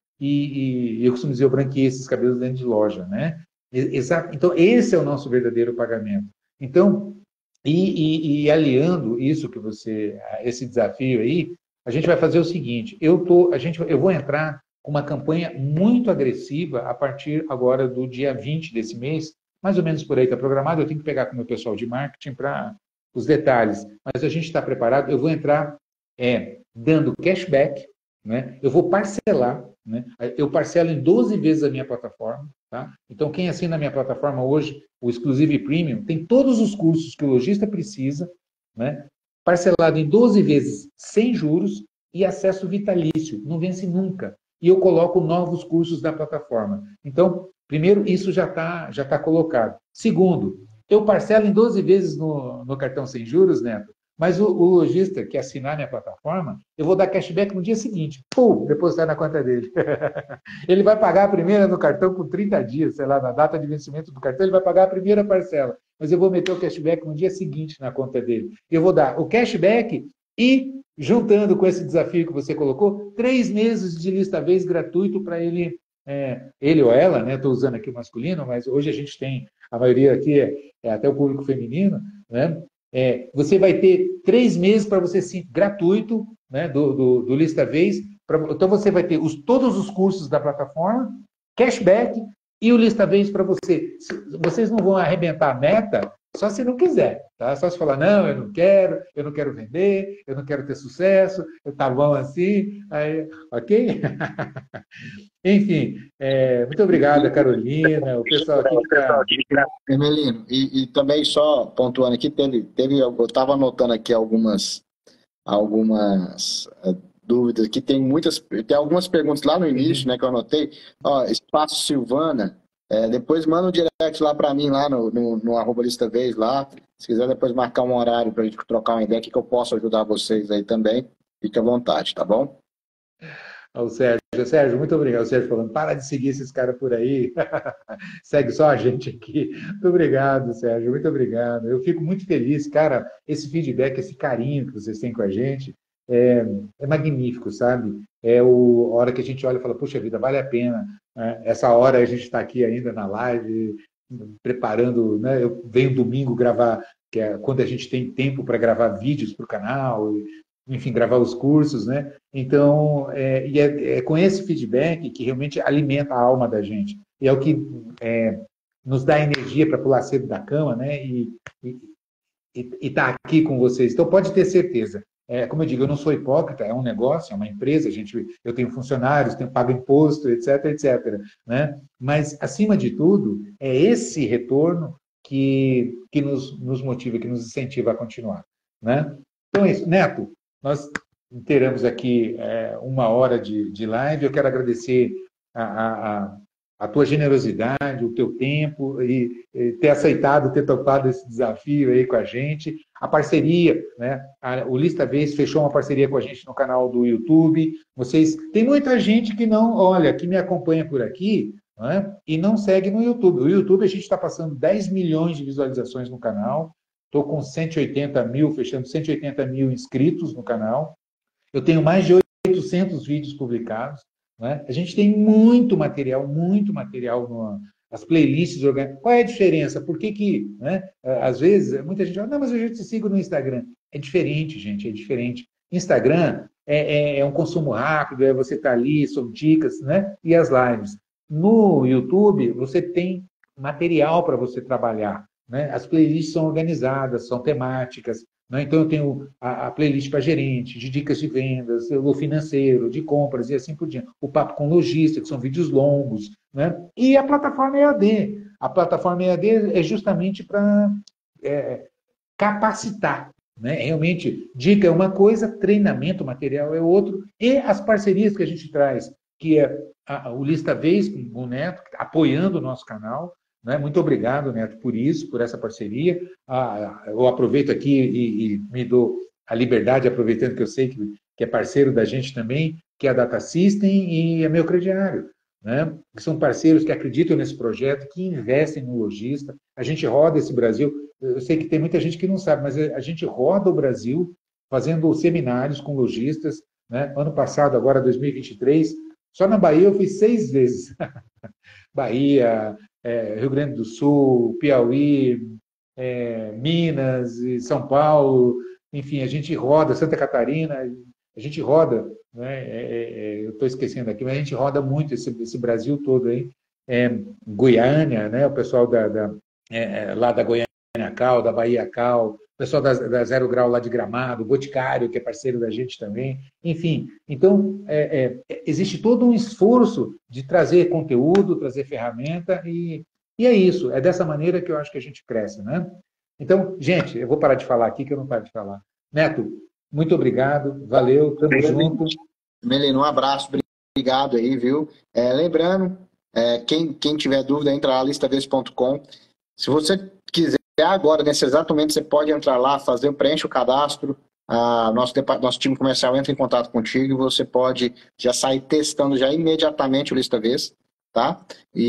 [SPEAKER 1] E, e eu costumo dizer, eu branqueei esses cabelos dentro de loja, né? Exato. Então, esse é o nosso verdadeiro pagamento. Então, E, e, e aliando isso que você, esse desafio aí, a gente vai fazer o seguinte: eu tô, a gente, eu vou entrar com uma campanha muito agressiva a partir agora do dia vinte desse mês, mais ou menos por aí está programado. Eu tenho que pegar com o meu pessoal de marketing para os detalhes, mas a gente está preparado. Eu vou entrar é, dando cashback, né? Eu vou parcelar, né? Eu parcelo em doze vezes a minha plataforma, tá? Então, quem assina a minha plataforma hoje, o Exclusive Premium, tem todos os cursos que o lojista precisa, né? Parcelado em doze vezes sem juros e acesso vitalício, não vence nunca. E eu coloco novos cursos da plataforma. Então, primeiro, isso já está já tá colocado. Segundo, eu parcelo em doze vezes no, no cartão sem juros, Neto, mas o, o lojista que assinar minha plataforma, eu vou dar cashback no dia seguinte. Pum, depositar na conta dele. Ele vai pagar a primeira no cartão por trinta dias, sei lá, na data de vencimento do cartão, ele vai pagar a primeira parcela. Mas eu vou meter o cashback no dia seguinte na conta dele. Eu vou dar o cashback e, juntando com esse desafio que você colocou, três meses de lista vez gratuito para ele, é, ele ou ela, né? Estou usando aqui o masculino, mas hoje a gente tem, a maioria aqui é, é até o público feminino, né? É, você vai ter três meses para você se gratuito, né, do, do, do Lista Vez. Pra, então você vai ter os, todos os cursos da plataforma, cashback e o Lista Vez para você. Vocês não vão arrebentar a meta só se não quiser, tá? Só se falar, não, eu não quero, eu não quero vender, eu não quero ter sucesso, eu tá bom assim, aí, ok? Enfim, é, muito obrigado, Carolina, o pessoal aqui que está...
[SPEAKER 2] Emelino, e, e também só pontuando aqui, teve, teve, eu estava anotando aqui algumas, algumas uh, dúvidas, que tem muitas, tem algumas perguntas lá no início, né, que eu anotei. Ó, Espaço Silvana, é, depois manda um direct lá para mim, lá no, no, no arroba Lista Vez, lá, se quiser depois marcar um horário para a gente trocar uma ideia, que eu posso ajudar vocês aí também, fique à vontade, tá bom?
[SPEAKER 1] O Sérgio, Sérgio, muito obrigado. O Sérgio falando, para de seguir esses caras por aí. Segue só a gente aqui. Muito obrigado, Sérgio, muito obrigado. Eu fico muito feliz, cara, esse feedback, esse carinho que vocês têm com a gente é, é magnífico, sabe? É o, a hora que a gente olha e fala, puxa vida, vale a pena. Né? Essa hora a gente está aqui ainda na live, preparando, né? Eu venho domingo gravar, que é quando a gente tem tempo para gravar vídeos para o canal, enfim, gravar os cursos, né? Então, é, e é, é com esse feedback que realmente alimenta a alma da gente. E é o que é, nos dá energia para pular cedo da cama, né? E estar tá aqui com vocês. Então, pode ter certeza. É, como eu digo, eu não sou hipócrita, é um negócio, é uma empresa, a gente, eu tenho funcionários, tenho pago imposto, etc, etc. Né? Mas, acima de tudo, é esse retorno que, que nos, nos motiva, que nos incentiva a continuar. Né? Então é isso. Neto, nós teremos aqui é, uma hora de, de live. Eu quero agradecer a, a, a tua generosidade, o teu tempo e, e ter aceitado, ter topado esse desafio aí com a gente. A parceria, né? A, o Lista Vez fechou uma parceria com a gente no canal do YouTube. Vocês, tem muita gente que não, olha, que me acompanha por aqui, né? E não segue no YouTube. O YouTube a gente está passando dez milhões de visualizações no canal. Estou com cento e oitenta mil, fechando cento e oitenta mil inscritos no canal. Eu tenho mais de oitocentos vídeos publicados. Né? A gente tem muito material, muito material no, as playlists organizadas. Qual é a diferença? Por que que, né, às vezes, muita gente fala, não, mas eu já te sigo no Instagram. É diferente, gente, é diferente. Instagram é, é, é um consumo rápido, é você estar ali, são dicas, né? E as lives. No YouTube, você tem material para você trabalhar, né? As playlists são organizadas, são temáticas, né? Então, eu tenho a, a playlist para gerente, de dicas de vendas, o financeiro, de compras e assim por diante. O Papo com Logística, que são vídeos longos, né? E a plataforma E A D. A plataforma E A D é justamente para é, capacitar. Né? Realmente, dica é uma coisa, treinamento, material é outro, e as parcerias que a gente traz, que é a, o Lista Vez com o Neto, apoiando o nosso canal. Né? Muito obrigado, Neto, por isso, por essa parceria. Ah, eu aproveito aqui e, e me dou a liberdade, aproveitando que eu sei que, que é parceiro da gente também, que é a Data System e a Meu Crediário. Né? Que são parceiros que acreditam nesse projeto, que investem no lojista. A gente roda esse Brasil. Eu sei que tem muita gente que não sabe, mas a gente roda o Brasil fazendo seminários com lojistas. Né? Ano passado, agora dois mil e vinte e três, só na Bahia eu fiz seis vezes. Bahia, é, Rio Grande do Sul, Piauí, é, Minas, São Paulo, enfim, a gente roda, Santa Catarina, a gente roda, né? É, é, eu estou esquecendo aqui, mas a gente roda muito esse, esse Brasil todo aí. É, Goiânia, né? O pessoal da, da é, lá da Goiânia Cal, da Bahia Cal, o pessoal da, da Zero Grau lá de Gramado, o Boticário, que é parceiro da gente também. Enfim, então, é, é, existe todo um esforço de trazer conteúdo, trazer ferramenta, e, e é isso. É dessa maneira que eu acho que a gente cresce, né? Então, gente, eu vou parar de falar aqui, que eu não paro de falar. Neto, muito obrigado, valeu, tamo junto.
[SPEAKER 2] Melino, um abraço, obrigado aí, viu? É, lembrando, é, quem, quem tiver dúvida, entra lá, lista vez ponto com. Se você quiser agora, nesse exato momento, você pode entrar lá, fazer, preenche o cadastro, a, nosso, nosso time comercial entra em contato contigo e você pode já sair testando já imediatamente o Lista Vez, tá?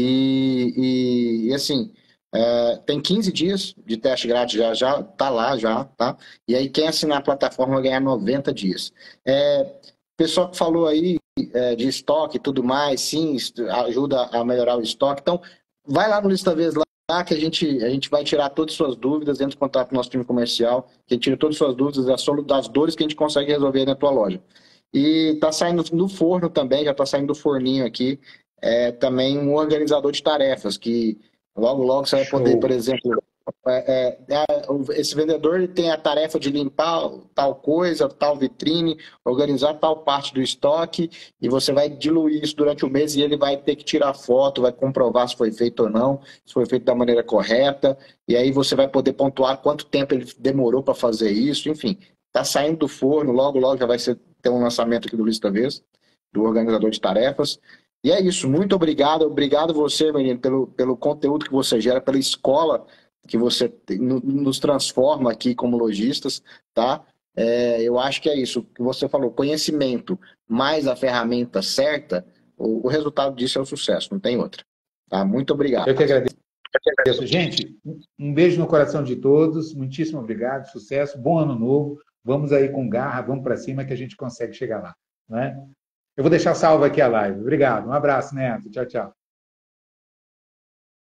[SPEAKER 2] E, e, e assim, é, tem quinze dias de teste grátis, já, já tá lá, já, tá? E aí quem assinar a plataforma vai ganhar noventa dias. É, pessoal que falou aí é, de estoque e tudo mais, sim, ajuda a melhorar o estoque. Então, vai lá no Lista Vez lá, que a gente, a gente vai tirar todas as suas dúvidas, entra em contato com o nosso time comercial, que a gente tira todas as suas dúvidas das, das dores que a gente consegue resolver na tua loja. E tá saindo do forno também, já tá saindo do forninho aqui, é, também um organizador de tarefas, que logo, logo você vai poder,
[SPEAKER 1] Show.
[SPEAKER 2] por exemplo, é, é, esse vendedor ele tem a tarefa de limpar tal coisa, tal vitrine, organizar tal parte do estoque, e você vai diluir isso durante o mês e ele vai ter que tirar foto, vai comprovar se foi feito ou não, se foi feito da maneira correta, e aí você vai poder pontuar quanto tempo ele demorou para fazer isso, enfim, está saindo do forno, logo, logo já vai ser, ter um lançamento aqui do Lista Vez, do organizador de tarefas. E é isso, muito obrigado, obrigado você, menino, pelo, pelo conteúdo que você gera, pela escola que você nos transforma aqui como lojistas, tá? É, eu acho que é isso que você falou, conhecimento mais a ferramenta certa, o, o resultado disso é o sucesso, não tem outra. Tá? Muito obrigado.
[SPEAKER 1] Eu que agradeço. Gente, um beijo no coração de todos, muitíssimo obrigado, sucesso, bom ano novo, vamos aí com garra, vamos para cima que a gente consegue chegar lá. Né? Eu vou deixar salvo aqui a live. Obrigado, um abraço, Neto, tchau, tchau.